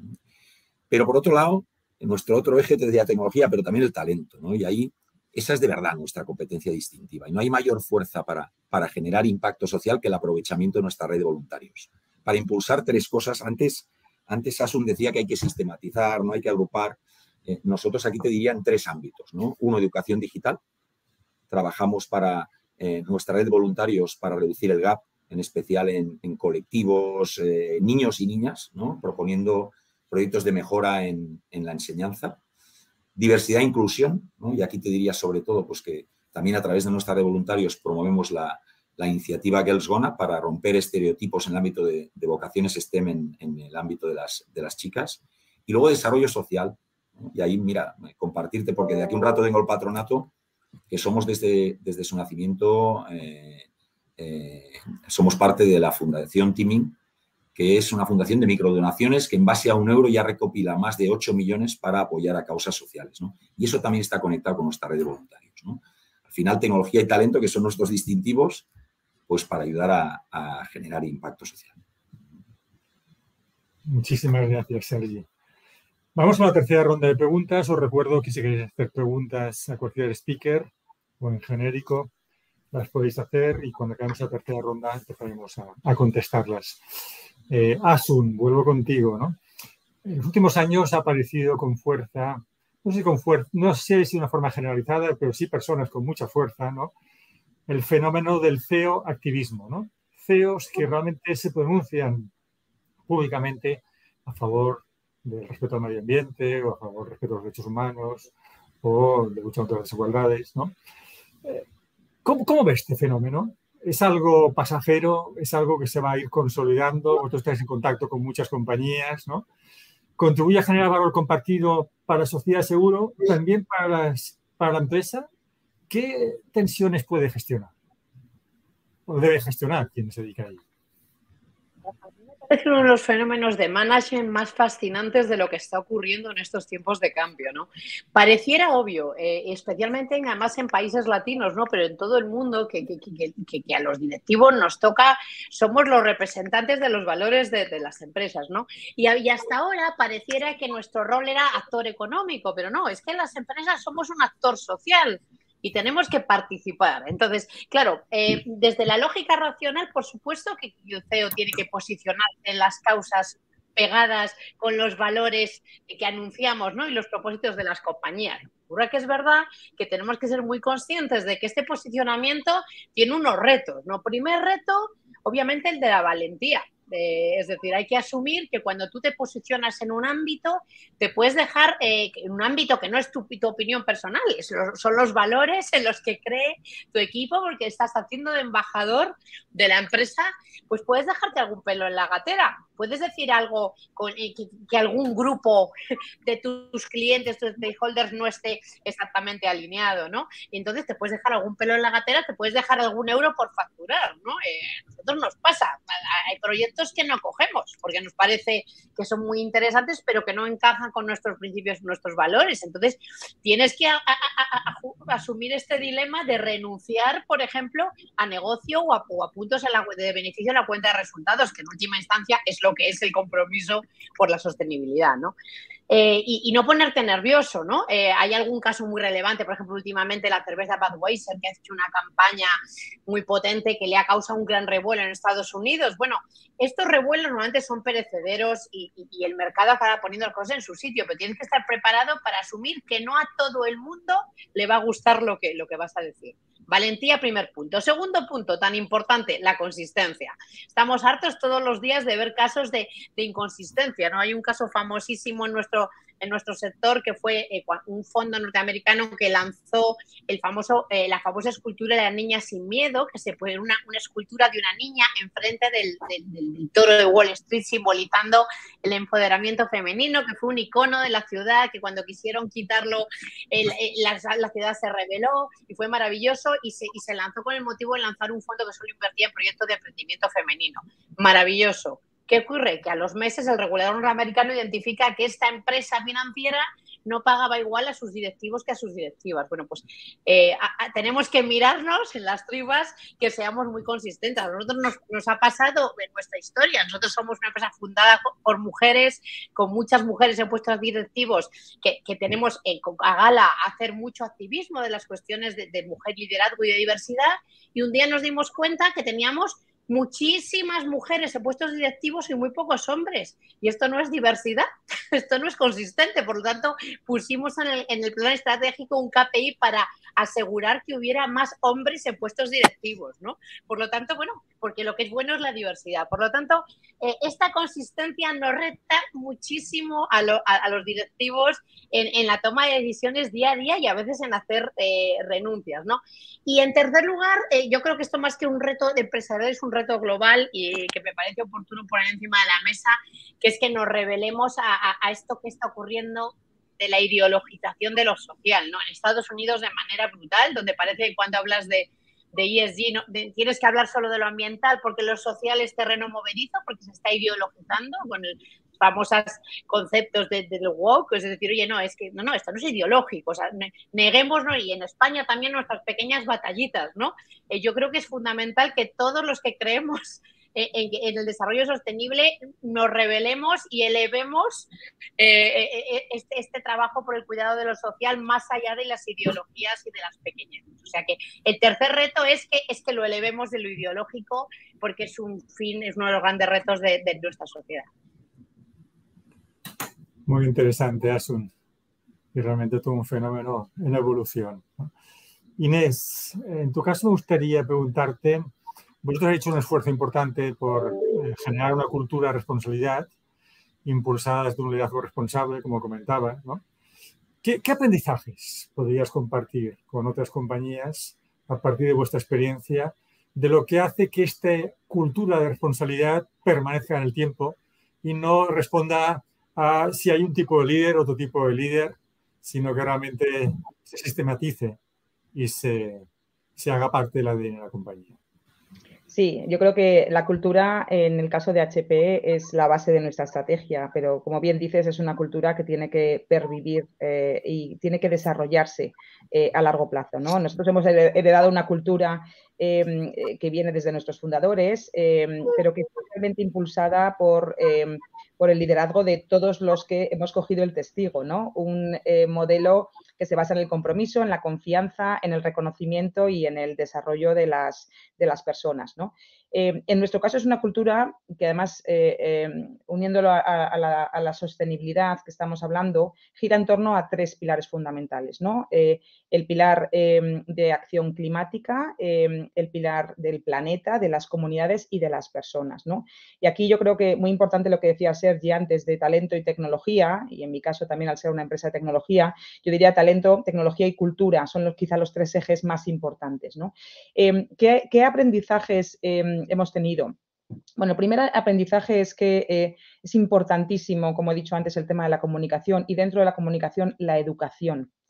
Pero por otro lado, nuestro otro eje es la tecnología, pero también el talento, ¿no? Y ahí esa es de verdad nuestra competencia distintiva. Y no hay mayor fuerza para generar impacto social que el aprovechamiento de nuestra red de voluntarios. Para impulsar 3 cosas, antes Asun decía que hay que sistematizar, no hay que agrupar. Nosotros aquí te diría en 3 ámbitos, ¿no? 1, educación digital. Trabajamos para nuestra red de voluntarios para reducir el gap, en especial en colectivos, niños y niñas, ¿no? Proponiendo proyectos de mejora en la enseñanza. Diversidad e inclusión, ¿no? Y aquí te diría sobre todo pues que también a través de nuestra red de voluntarios promovemos la iniciativa Girls Gonna para romper estereotipos en el ámbito de vocaciones STEM en el ámbito de las chicas. Y luego desarrollo social, ¿no? Y ahí, mira, compartirte, porque de aquí a un rato tengo el patronato, que somos desde su nacimiento, somos parte de la Fundación Timing, que es una fundación de microdonaciones que en base a €1 ya recopila más de 8 millones para apoyar a causas sociales, ¿no? Y eso también está conectado con nuestra red de voluntarios, ¿no? Al final, tecnología y talento, que son nuestros distintivos, pues para ayudar a generar impacto social. Muchísimas gracias, Sergi. Vamos a la tercera ronda de preguntas. Os recuerdo que si queréis hacer preguntas a cualquier speaker o en genérico, las podéis hacer y cuando acabemos la tercera ronda empezaremos a contestarlas. Asun, vuelvo contigo, ¿no? En los últimos años ha aparecido con fuerza, no sé si de una forma generalizada, pero sí personas con mucha fuerza, ¿no? El fenómeno del CEO activismo, ¿no? CEOs que realmente se pronuncian públicamente a favor del respeto al medio ambiente o a favor del respeto a los derechos humanos o de lucha contra las desigualdades, ¿no? ¿Cómo ves este fenómeno? ¿Es algo pasajero? ¿Es algo que se va a ir consolidando? Vosotros estáis en contacto con muchas compañías, ¿no? ¿Contribuye a generar valor compartido para la sociedad seguro? ¿También para la empresa? ¿Qué tensiones puede gestionar? ¿O debe gestionar quien se dedica a ello? Es uno de los fenómenos de management más fascinantes de lo que está ocurriendo en estos tiempos de cambio, ¿no? Pareciera obvio, especialmente además en países latinos, ¿no? Pero en todo el mundo que a los directivos nos toca, somos los representantes de los valores de las empresas, ¿no? Y hasta ahora pareciera que nuestro rol era actor económico, pero no, es que las empresas somos un actor social. Y tenemos que participar. Entonces, claro, desde la lógica racional, por supuesto que el CEO tiene que posicionarse en las causas pegadas con los valores que anunciamos, ¿no? Y los propósitos de las compañías. Ocurre que es verdad que tenemos que ser muy conscientes de que este posicionamiento tiene unos retos, ¿no? Primer reto, obviamente, el de la valentía. Es decir, hay que asumir que cuando tú te posicionas en un ámbito, te puedes dejar en un ámbito que no es tu opinión personal, son los valores en los que cree tu equipo, porque estás haciendo de embajador de la empresa, pues puedes dejarte algún pelo en la gatera, puedes decir algo que algún grupo de tus clientes, tus stakeholders no esté exactamente alineado, ¿no? Y entonces te puedes dejar algún pelo en la gatera, te puedes dejar algún euro por facturar, ¿no? nosotros nos pasa. Hay proyectos que no cogemos porque nos parece que son muy interesantes, pero que no encajan con nuestros principios, nuestros valores. Entonces, tienes que asumir este dilema de renunciar, por ejemplo, a negocio o a puntos de beneficio en la cuenta de resultados, que en última instancia es lo que es el compromiso por la sostenibilidad, ¿no? Y no ponerte nervioso, ¿no? Hay algún caso muy relevante, por ejemplo, últimamente la cerveza Budweiser, que ha hecho una campaña muy potente que le ha causado un gran revuelo en Estados Unidos. Bueno, estos revuelos normalmente son perecederos y el mercado acaba poniendo las cosas en su sitio, pero tienes que estar preparado para asumir que no a todo el mundo le va a gustar lo que vas a decir. Valentía, primer punto. Segundo punto, tan importante, la consistencia. Estamos hartos todos los días de ver casos de inconsistencia, ¿no? Hay un caso famosísimo en nuestro sector que fue un fondo norteamericano que lanzó la famosa escultura de la niña sin miedo, que se pone una escultura de una niña enfrente del toro de Wall Street, simbolizando el empoderamiento femenino, que fue un icono de la ciudad, que cuando quisieron quitarlo la ciudad se rebeló y fue maravilloso y se lanzó con el motivo de lanzar un fondo que solo invertía en proyectos de emprendimiento femenino. Maravilloso. ¿Qué ocurre? Que a los meses el regulador norteamericano identifica que esta empresa financiera no pagaba igual a sus directivos que a sus directivas. Bueno, pues tenemos que mirarnos en las tribas, que seamos muy consistentes. A nosotros nos ha pasado en nuestra historia. Nosotros somos una empresa fundada por mujeres, con muchas mujeres en puestos directivos, que tenemos a gala hacer mucho activismo de las cuestiones de mujer, liderazgo y de diversidad. Y un día nos dimos cuenta que teníamos muchísimas mujeres en puestos directivos y muy pocos hombres. Y esto no es diversidad, esto no es consistente. Por lo tanto, pusimos en el plan estratégico un KPI para asegurar que hubiera más hombres en puestos directivos, ¿no? Por lo tanto, bueno, porque lo que es bueno es la diversidad. Por lo tanto, esta consistencia nos reta muchísimo a los directivos en la toma de decisiones día a día y a veces en hacer renuncias, ¿no? Y en tercer lugar, yo creo que esto más que un reto de empresarial es un reto global y que me parece oportuno poner encima de la mesa, que es que nos rebelemos a esto que está ocurriendo de la ideologización de lo social, ¿no? En Estados Unidos de manera brutal, donde parece que cuando hablas de ESG tienes que hablar solo de lo ambiental porque lo social es terreno movedizo, porque se está ideologizando con los famosos conceptos del woke, es decir, oye, no, es que no, esto no es ideológico, o sea, neguémonos, y en España también nuestras pequeñas batallitas, ¿no? Yo creo que es fundamental que todos los que creemos en el desarrollo sostenible nos rebelemos y elevemos este trabajo por el cuidado de lo social más allá de las ideologías y de las pequeñas. O sea que el tercer reto es que lo elevemos de lo ideológico, porque es uno de los grandes retos de nuestra sociedad. Muy interesante, Asun. Y realmente todo un fenómeno en evolución, ¿no? Inés, en tu caso me gustaría preguntarte, vosotros habéis hecho un esfuerzo importante por generar una cultura de responsabilidad impulsada desde un liderazgo responsable, como comentaba, ¿no? ¿Qué aprendizajes podrías compartir con otras compañías a partir de vuestra experiencia de lo que hace que esta cultura de responsabilidad permanezca en el tiempo y no responda a si hay un tipo de líder, otro tipo de líder, sino que realmente se sistematice y se haga parte del ADN de la compañía? Sí, yo creo que la cultura en el caso de HP es la base de nuestra estrategia, pero como bien dices, es una cultura que tiene que pervivir y tiene que desarrollarse a largo plazo, ¿no? Nosotros hemos heredado una cultura que viene desde nuestros fundadores, pero que es realmente impulsada por el liderazgo de todos los que hemos cogido el testigo, ¿no? Un modelo que se basa en el compromiso, en la confianza, en el reconocimiento y en el desarrollo de las personas, ¿no? En nuestro caso es una cultura que además, uniéndolo a la sostenibilidad que estamos hablando, gira en torno a 3 pilares fundamentales, ¿no? El pilar de acción climática, el pilar del planeta, de las comunidades y de las personas, ¿no? Y aquí yo creo que muy importante lo que decía Sergi antes de talento y tecnología, y en mi caso también al ser una empresa de tecnología, yo diría talento, tecnología y cultura son quizá los 3 ejes más importantes, ¿no? ¿Qué aprendizajes hemos tenido? Bueno, el primer aprendizaje es que es importantísimo, como he dicho antes, el tema de la comunicación y dentro de la comunicación la educación.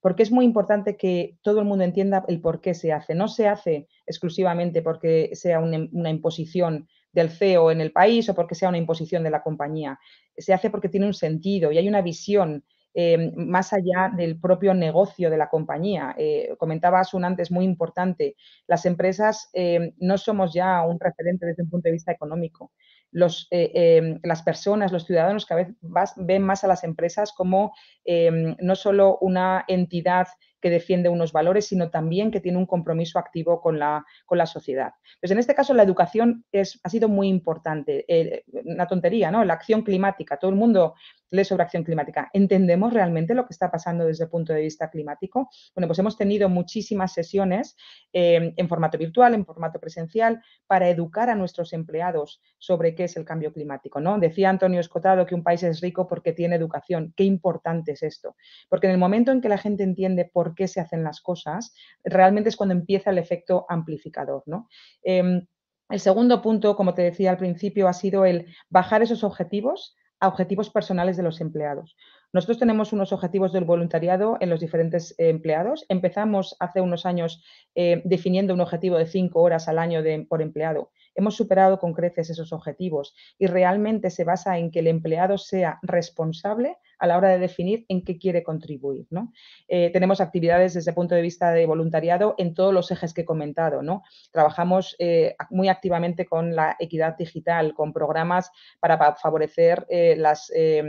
porque es muy importante que todo el mundo entienda el por qué se hace. No se hace exclusivamente porque sea una imposición del CEO en el país o porque sea una imposición de la compañía. Se hace porque tiene un sentido y hay una visión más allá del propio negocio de la compañía. Comentaba Asun antes, muy importante, las empresas no somos ya un referente desde un punto de vista económico. Las personas, los ciudadanos cada vez ven más a las empresas como no solo una entidad que defiende unos valores, sino también que tiene un compromiso activo con la sociedad. Pues en este caso la educación ha sido muy importante. Una tontería, ¿no? La acción climática. Todo el mundo lee sobre acción climática. ¿Entendemos realmente lo que está pasando desde el punto de vista climático? Bueno, pues hemos tenido muchísimas sesiones en formato virtual, en formato presencial, para educar a nuestros empleados sobre qué es el cambio climático, ¿no? Decía Antonio Escotado que un país es rico porque tiene educación. Qué importante es esto. Porque en el momento en que la gente entiende por qué se hacen las cosas, realmente es cuando empieza el efecto amplificador, ¿no? El segundo punto, como te decía al principio, ha sido el bajar esos objetivos a objetivos personales de los empleados. Nosotros tenemos unos objetivos del voluntariado en los diferentes empleados. Empezamos hace unos años definiendo un objetivo de 5 horas al año por empleado. Hemos superado con creces esos objetivos y realmente se basa en que el empleado sea responsable a la hora de definir en qué quiere contribuir, ¿no? Tenemos actividades desde el punto de vista de voluntariado en todos los ejes que he comentado, ¿no? Trabajamos muy activamente con la equidad digital, con programas para favorecer las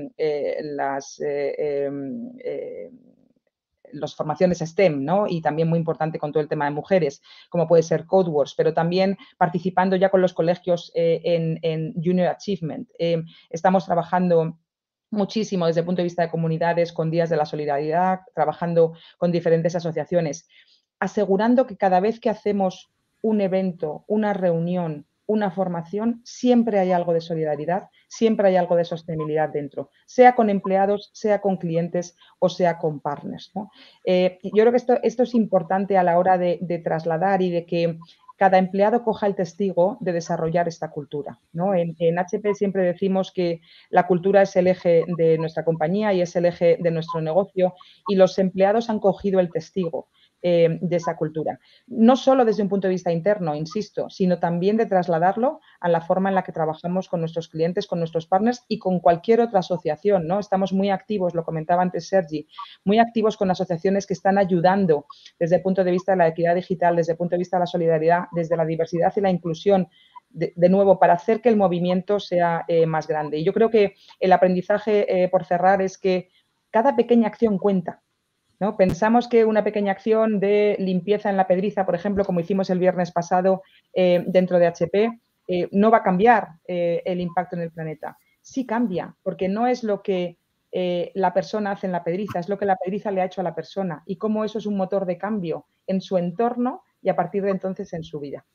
formaciones STEM, ¿no? Y también muy importante con todo el tema de mujeres, como puede ser Code Wars, pero también participando ya con los colegios en Junior Achievement. Estamos trabajando muchísimo desde el punto de vista de comunidades, con días de la solidaridad, trabajando con diferentes asociaciones, asegurando que cada vez que hacemos un evento, una reunión, una formación, siempre hay algo de solidaridad, siempre hay algo de sostenibilidad dentro, sea con empleados, sea con clientes o sea con partners, ¿no? Yo creo que esto es importante a la hora de trasladar y de que cada empleado coja el testigo de desarrollar esta cultura, ¿no? En HP siempre decimos que la cultura es el eje de nuestra compañía y es el eje de nuestro negocio y los empleados han cogido el testigo de esa cultura. No solo desde un punto de vista interno, insisto, sino también de trasladarlo a la forma en la que trabajamos con nuestros clientes, con nuestros partners y con cualquier otra asociación, ¿no? Estamos muy activos, lo comentaba antes Sergi, muy activos con asociaciones que están ayudando desde el punto de vista de la equidad digital, desde el punto de vista de la solidaridad, desde la diversidad y la inclusión, de nuevo, para hacer que el movimiento sea más grande. Y yo creo que el aprendizaje, por cerrar, es que cada pequeña acción cuenta, ¿no? Pensamos que una pequeña acción de limpieza en la Pedriza, por ejemplo, como hicimos el viernes pasado dentro de HP, no va a cambiar el impacto en el planeta. Sí cambia, porque no es lo que la persona hace en la Pedriza, es lo que la Pedriza le ha hecho a la persona y cómo eso es un motor de cambio en su entorno y a partir de entonces en su vida.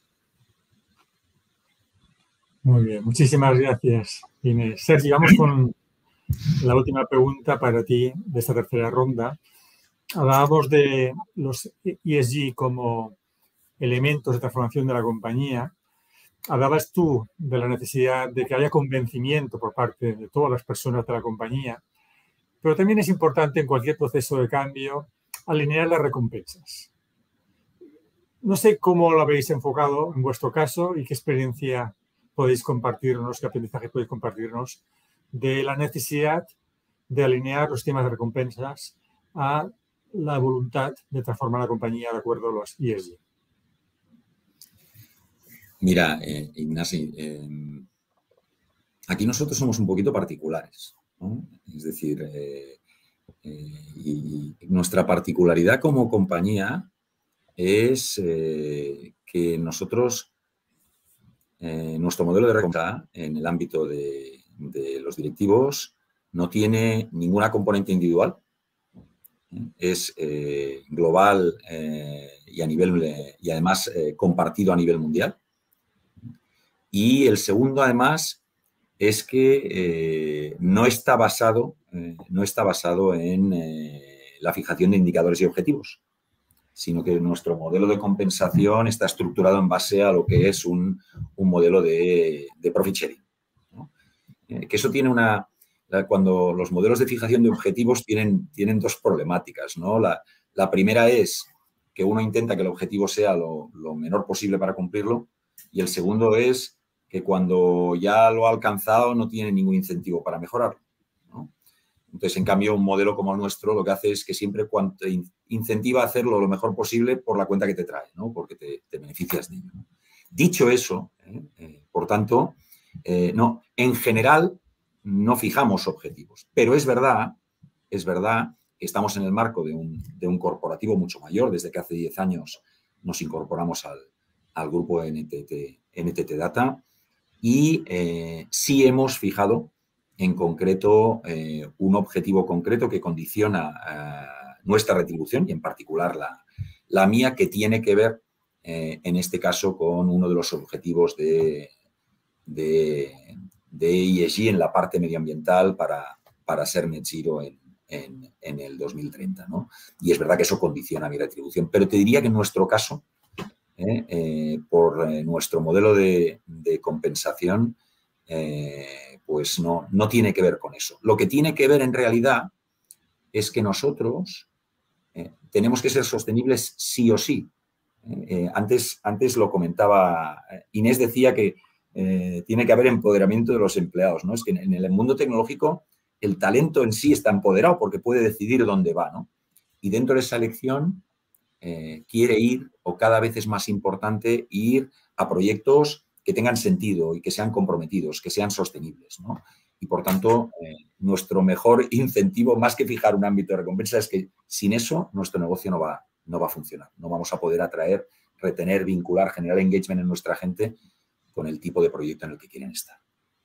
Muy bien, muchísimas gracias, Inés. Sergi, vamos con la última pregunta para ti de esta tercera ronda. Hablábamos de los ESG como elementos de transformación de la compañía. Hablabas tú de la necesidad de que haya convencimiento por parte de todas las personas de la compañía, pero también es importante en cualquier proceso de cambio alinear las recompensas. No sé cómo lo habéis enfocado en vuestro caso y qué experiencia podéis compartirnos, qué aprendizaje podéis compartirnos de la necesidad de alinear los temas de recompensas a la voluntad de transformar la compañía de acuerdo a los ESG. Mira, Ignasi, aquí nosotros somos un poquito particulares, ¿no? Es decir, y nuestra particularidad como compañía es que nosotros, nuestro modelo de recompensa en el ámbito de los directivos no tiene ninguna componente individual. Es global y además compartido a nivel mundial. Y el segundo, además, es que no está basado en la fijación de indicadores y objetivos, sino que nuestro modelo de compensación está estructurado en base a lo que es un modelo de profit sharing, ¿no? Que eso tiene cuando los modelos de fijación de objetivos tienen dos problemáticas, ¿no? La primera es que uno intenta que el objetivo sea lo menor posible para cumplirlo, y el segundo es que cuando ya lo ha alcanzado no tiene ningún incentivo para mejorarlo, ¿no? Entonces, en cambio, un modelo como el nuestro lo que hace es que siempre te incentiva a hacerlo lo mejor posible por la cuenta que te trae, ¿no? Porque te beneficias de ello, ¿no? Dicho eso, por tanto, no, en general no fijamos objetivos, pero es verdad que estamos en el marco de un corporativo mucho mayor. Desde que hace 10 años nos incorporamos al grupo NTT Data y sí hemos fijado en concreto un objetivo concreto que condiciona nuestra retribución y en particular la mía, que tiene que ver en este caso con uno de los objetivos de ESG en la parte medioambiental para ser net zero en el 2030, ¿no? Y es verdad que eso condiciona mi retribución, pero te diría que en nuestro caso, por nuestro modelo de compensación, pues no tiene que ver con eso. Lo que tiene que ver en realidad es que nosotros tenemos que ser sostenibles sí o sí. Antes lo comentaba, Inés decía que tiene que haber empoderamiento de los empleados, ¿no? Es que en el mundo tecnológico el talento en sí está empoderado porque puede decidir dónde va, ¿no? Y dentro de esa elección quiere ir, o cada vez es más importante ir a proyectos que tengan sentido y que sean comprometidos, que sean sostenibles, ¿no? Y por tanto, nuestro mejor incentivo, más que fijar un ámbito de recompensa, es que sin eso nuestro negocio no va a funcionar. No vamos a poder atraer, retener, vincular, generar engagement en nuestra gente con el tipo de proyecto en el que quieren estar.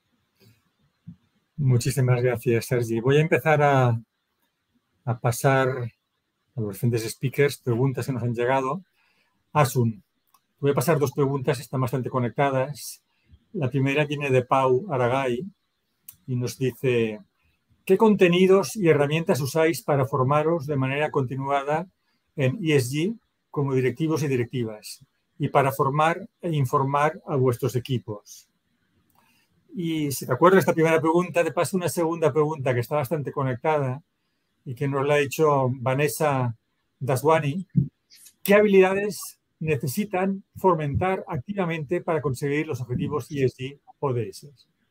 Muchísimas gracias, Sergi. Voy a empezar a pasar a los diferentes speakers preguntas que nos han llegado. Asun, voy a pasar 2 preguntas, están bastante conectadas. La primera viene de Pau Aragay y nos dice: ¿qué contenidos y herramientas usáis para formaros de manera continuada en ESG como directivos y directivas y para formar e informar a vuestros equipos? Y si te acuerdas esta primera pregunta, te paso una segunda pregunta que está bastante conectada y que nos la ha hecho Vanessa Daswani. ¿Qué habilidades necesitan fomentar activamente para conseguir los objetivos ESG ODS?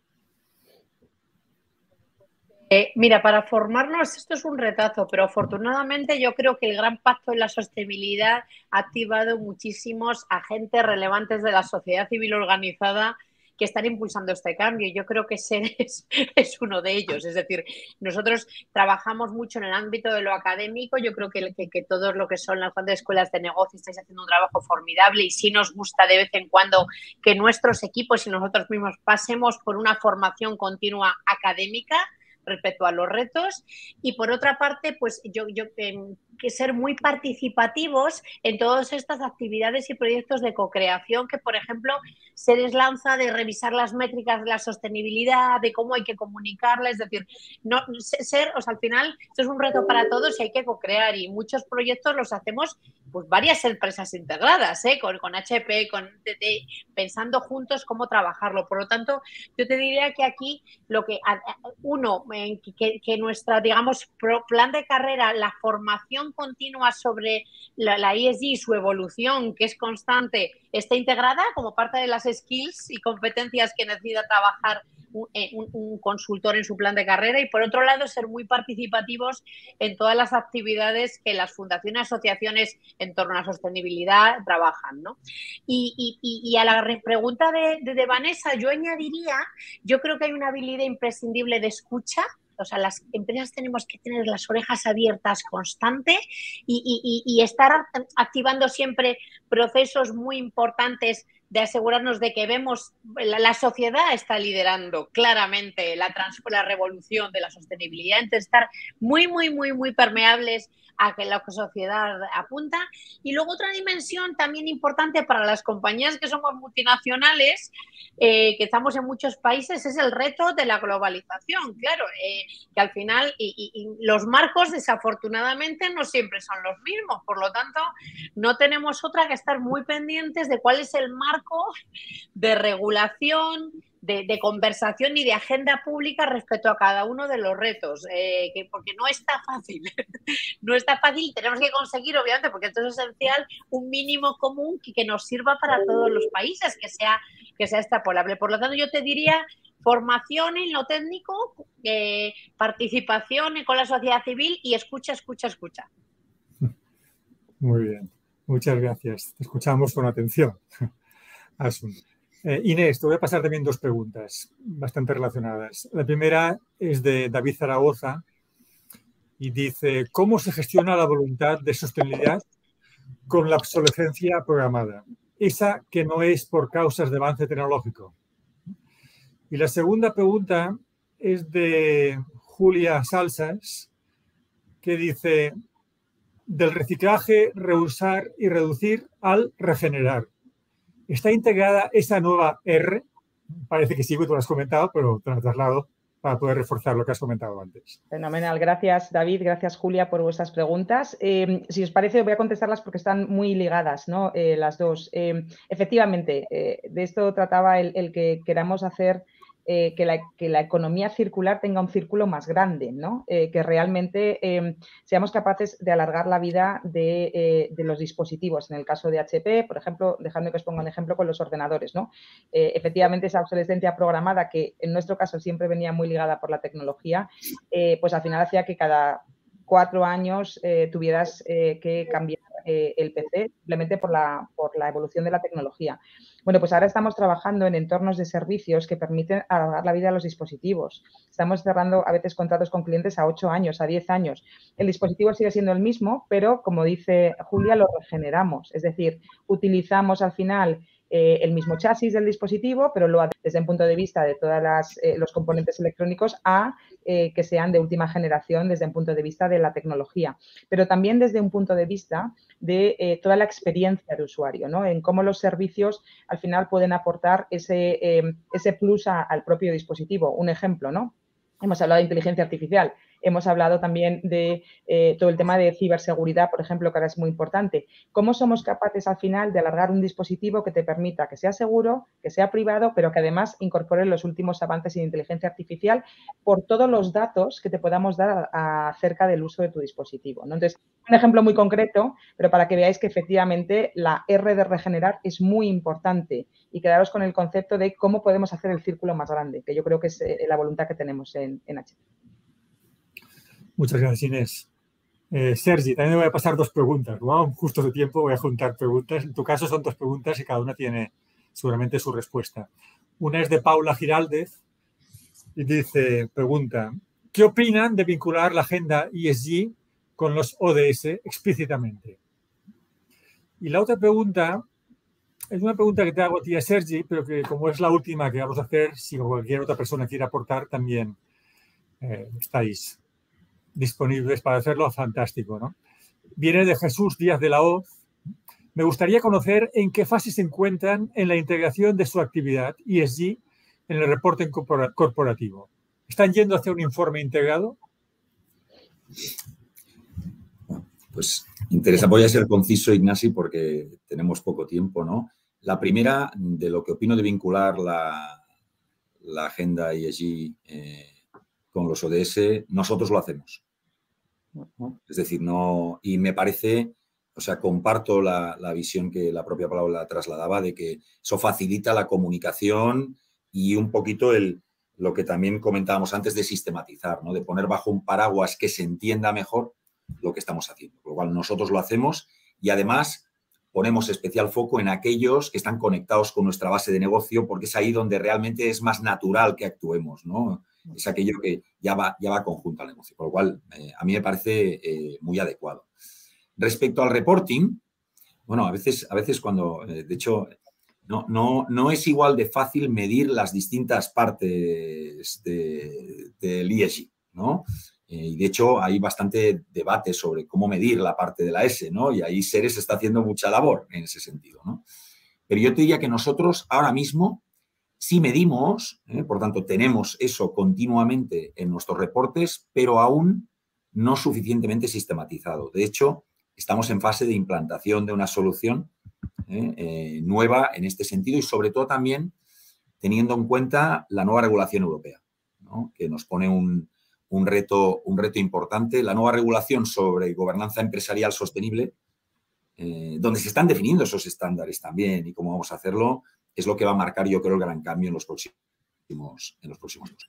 Mira, para formarnos esto es un retazo, pero afortunadamente yo creo que el gran pacto en la sostenibilidad ha activado muchísimos agentes relevantes de la sociedad civil organizada que están impulsando este cambio. Yo creo que SEDES es uno de ellos. Es decir, nosotros trabajamos mucho en el ámbito de lo académico. Yo creo que todos lo que son las grandes escuelas de negocio estáis haciendo un trabajo formidable y sí nos gusta de vez en cuando que nuestros equipos y nosotros mismos pasemos por una formación continua académica respecto a los retos. Y por otra parte, pues yo que ser muy participativos en todas estas actividades y proyectos de co-creación que, por ejemplo, SEDES lanza, de revisar las métricas de la sostenibilidad, de cómo hay que comunicarla. Es decir, no ser, o sea, al final esto es un reto para todos y hay que co-crear, y muchos proyectos los hacemos pues varias empresas integradas, con HP, con TT, pensando juntos cómo trabajarlo. Por lo tanto, yo te diría que aquí lo que que nuestra, digamos, plan de carrera, la formación continua sobre la ESG y su evolución, que es constante, esté integrada como parte de las skills y competencias que necesita trabajar un consultor en su plan de carrera. Y por otro lado, ser muy participativos en todas las actividades que las fundaciones y asociaciones en torno a la sostenibilidad trabajan, ¿no? Y a la pregunta de Vanessa, yo añadiría, yo creo que hay una habilidad imprescindible de escucha. O sea, las empresas tenemos que tener las orejas abiertas constante y estar activando siempre procesos muy importantes de asegurarnos de que vemos, la sociedad está liderando claramente la revolución de la sostenibilidad. Entonces, estar muy, muy, muy, muy permeables a que la sociedad apunta. Y luego otra dimensión también importante para las compañías que somos multinacionales, que estamos en muchos países, es el reto de la globalización. Claro, que al final y los marcos desafortunadamente no siempre son los mismos. Por lo tanto, no tenemos otra que estar muy pendientes de cuál es el marco de regulación, de conversación y de agenda pública respecto a cada uno de los retos, porque no está fácil. No está fácil, tenemos que conseguir, obviamente, porque esto es esencial, un mínimo común que nos sirva para todos los países, que sea extrapolable. Por lo tanto, yo te diría formación en lo técnico, participación con la sociedad civil y escucha. Muy bien, muchas gracias. Te escuchamos con atención, Asun. Inés, te voy a pasar también 2 preguntas bastante relacionadas. La primera es de David Zaragoza y dice, ¿cómo se gestiona la voluntad de sostenibilidad con la obsolescencia programada? Esa que no es por causas de avance tecnológico. Y la segunda pregunta es de Julia Salsas, que dice, del reciclaje, reusar y reducir al regenerar. ¿Está integrada esa nueva R? Parece que sí, tú lo has comentado, pero te lo traslado para poder reforzar lo que has comentado antes. Fenomenal. Gracias, David. Gracias, Julia, por vuestras preguntas. Si os parece, voy a contestarlas porque están muy ligadas, ¿no? Las dos. Efectivamente, de esto trataba el que queramos hacer que la economía circular tenga un círculo más grande, ¿no? Que realmente seamos capaces de alargar la vida de los dispositivos. En el caso de HP, por ejemplo, dejadme que os ponga un ejemplo con los ordenadores, ¿no? Efectivamente, esa obsolescencia programada, que en nuestro caso siempre venía muy ligada por la tecnología, pues al final hacía que cada 4 años tuvieras que cambiar el PC simplemente por la evolución de la tecnología. Bueno, pues ahora estamos trabajando en entornos de servicios que permiten alargar la vida de los dispositivos. Estamos cerrando a veces contratos con clientes a 8 años, a 10 años. El dispositivo sigue siendo el mismo, pero como dice Julia, lo regeneramos. Es decir, utilizamos al final el mismo chasis del dispositivo, pero desde un punto de vista de todos los componentes electrónicos que sean de última generación desde un punto de vista de la tecnología, pero también desde un punto de vista de toda la experiencia de usuario, ¿no? En cómo los servicios al final pueden aportar ese plus al propio dispositivo. Un ejemplo, ¿no? Hemos hablado de inteligencia artificial. Hemos hablado también de todo el tema de ciberseguridad, por ejemplo, que ahora es muy importante. ¿Cómo somos capaces al final de alargar un dispositivo que te permita que sea seguro, que sea privado, pero que además incorpore los últimos avances en inteligencia artificial por todos los datos que te podamos dar acerca del uso de tu dispositivo, ¿no? Entonces, un ejemplo muy concreto, pero para que veáis que efectivamente la R de regenerar es muy importante y quedaros con el concepto de cómo podemos hacer el círculo más grande, que yo creo que es la voluntad que tenemos en HP. Muchas gracias, Inés. Sergi, también me voy a pasar 2 preguntas. Wow, justo de tiempo voy a juntar preguntas. En tu caso son 2 preguntas y cada una tiene seguramente su respuesta. Una es de Paula Giraldez y pregunta, ¿qué opinan de vincular la agenda ESG con los ODS explícitamente? Y la otra pregunta es una pregunta que te hago a ti, a Sergi, pero que como es la última que vamos a hacer, si cualquier otra persona quiere aportar, también estáis disponibles para hacerlo, fantástico, ¿no? Viene de Jesús Díaz de la Hoz. Me gustaría conocer en qué fase se encuentran en la integración de su actividad ESG en el reporte corporativo. ¿Están yendo hacia un informe integrado? Pues interesa, voy a ser conciso, Ignasi, porque tenemos poco tiempo, ¿no? La primera, de lo que opino de vincular la agenda ESG con los ODS, nosotros lo hacemos. Es decir, no, y me parece, o sea, comparto la visión que la propia Paula trasladaba de que eso facilita la comunicación y un poquito lo que también comentábamos antes de sistematizar, ¿no? De poner bajo un paraguas que se entienda mejor lo que estamos haciendo. Por lo cual nosotros lo hacemos y además ponemos especial foco en aquellos que están conectados con nuestra base de negocio porque es ahí donde realmente es más natural que actuemos, ¿no? Es aquello que ya va conjunto al negocio, por lo cual a mí me parece muy adecuado. Respecto al reporting, bueno, a veces cuando, de hecho, no es igual de fácil medir las distintas partes del ESG, ¿no? Y de hecho hay bastante debate sobre cómo medir la parte de la S, ¿no? Y ahí Ceres está haciendo mucha labor en ese sentido, ¿no? Pero yo te diría que nosotros ahora mismo sí medimos, por tanto, tenemos eso continuamente en nuestros reportes, pero aún no suficientemente sistematizado. De hecho, estamos en fase de implantación de una solución nueva en este sentido y, sobre todo, también teniendo en cuenta la nueva regulación europea, ¿no? Que nos pone un reto importante. La nueva regulación sobre gobernanza empresarial sostenible, donde se están definiendo esos estándares también y cómo vamos a hacerlo, es lo que va a marcar, yo creo, el gran cambio en los próximos 2 años.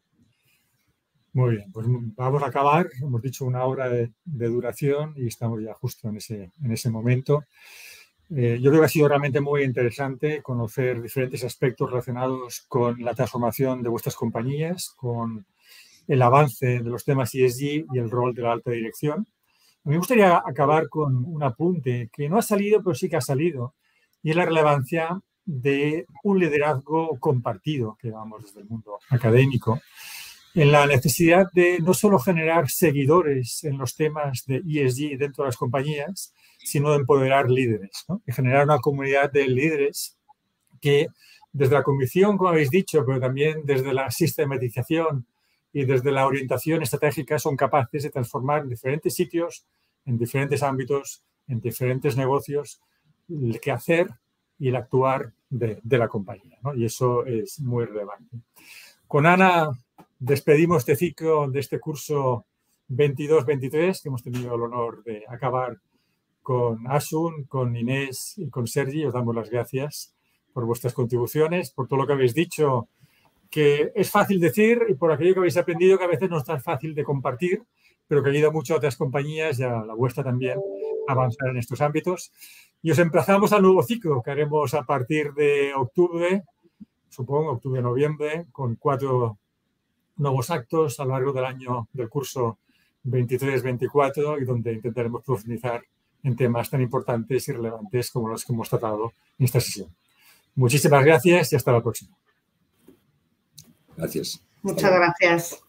Muy bien, pues vamos a acabar. Hemos dicho 1 hora de duración y estamos ya justo en ese momento. Yo creo que ha sido realmente muy interesante conocer diferentes aspectos relacionados con la transformación de vuestras compañías, con el avance de los temas ESG y el rol de la alta dirección. A mí me gustaría acabar con un apunte que no ha salido, pero sí que ha salido, y es la relevancia de un liderazgo compartido que llevamos desde el mundo académico, en la necesidad de no solo generar seguidores en los temas de ESG dentro de las compañías, sino de empoderar líderes, ¿no? Y generar una comunidad de líderes que desde la convicción, como habéis dicho, pero también desde la sistematización y desde la orientación estratégica son capaces de transformar en diferentes sitios, en diferentes ámbitos, en diferentes negocios, el quehacer y el actuar de la compañía, ¿no? Y eso es muy relevante. Con Ana despedimos este ciclo de este curso 22-23, que hemos tenido el honor de acabar con Asun, con Inés y con Sergi. Os damos las gracias por vuestras contribuciones, por todo lo que habéis dicho, que es fácil decir, y por aquello que habéis aprendido, que a veces no es tan fácil de compartir, pero que ayuda mucho a otras compañías y a la vuestra también a avanzar en estos ámbitos. Y os emplazamos al nuevo ciclo que haremos a partir de octubre, supongo, octubre-noviembre, con 4 nuevos actos a lo largo del año del curso 23-24 y donde intentaremos profundizar en temas tan importantes y relevantes como los que hemos tratado en esta sesión. Muchísimas gracias y hasta la próxima. Gracias. Muchas gracias.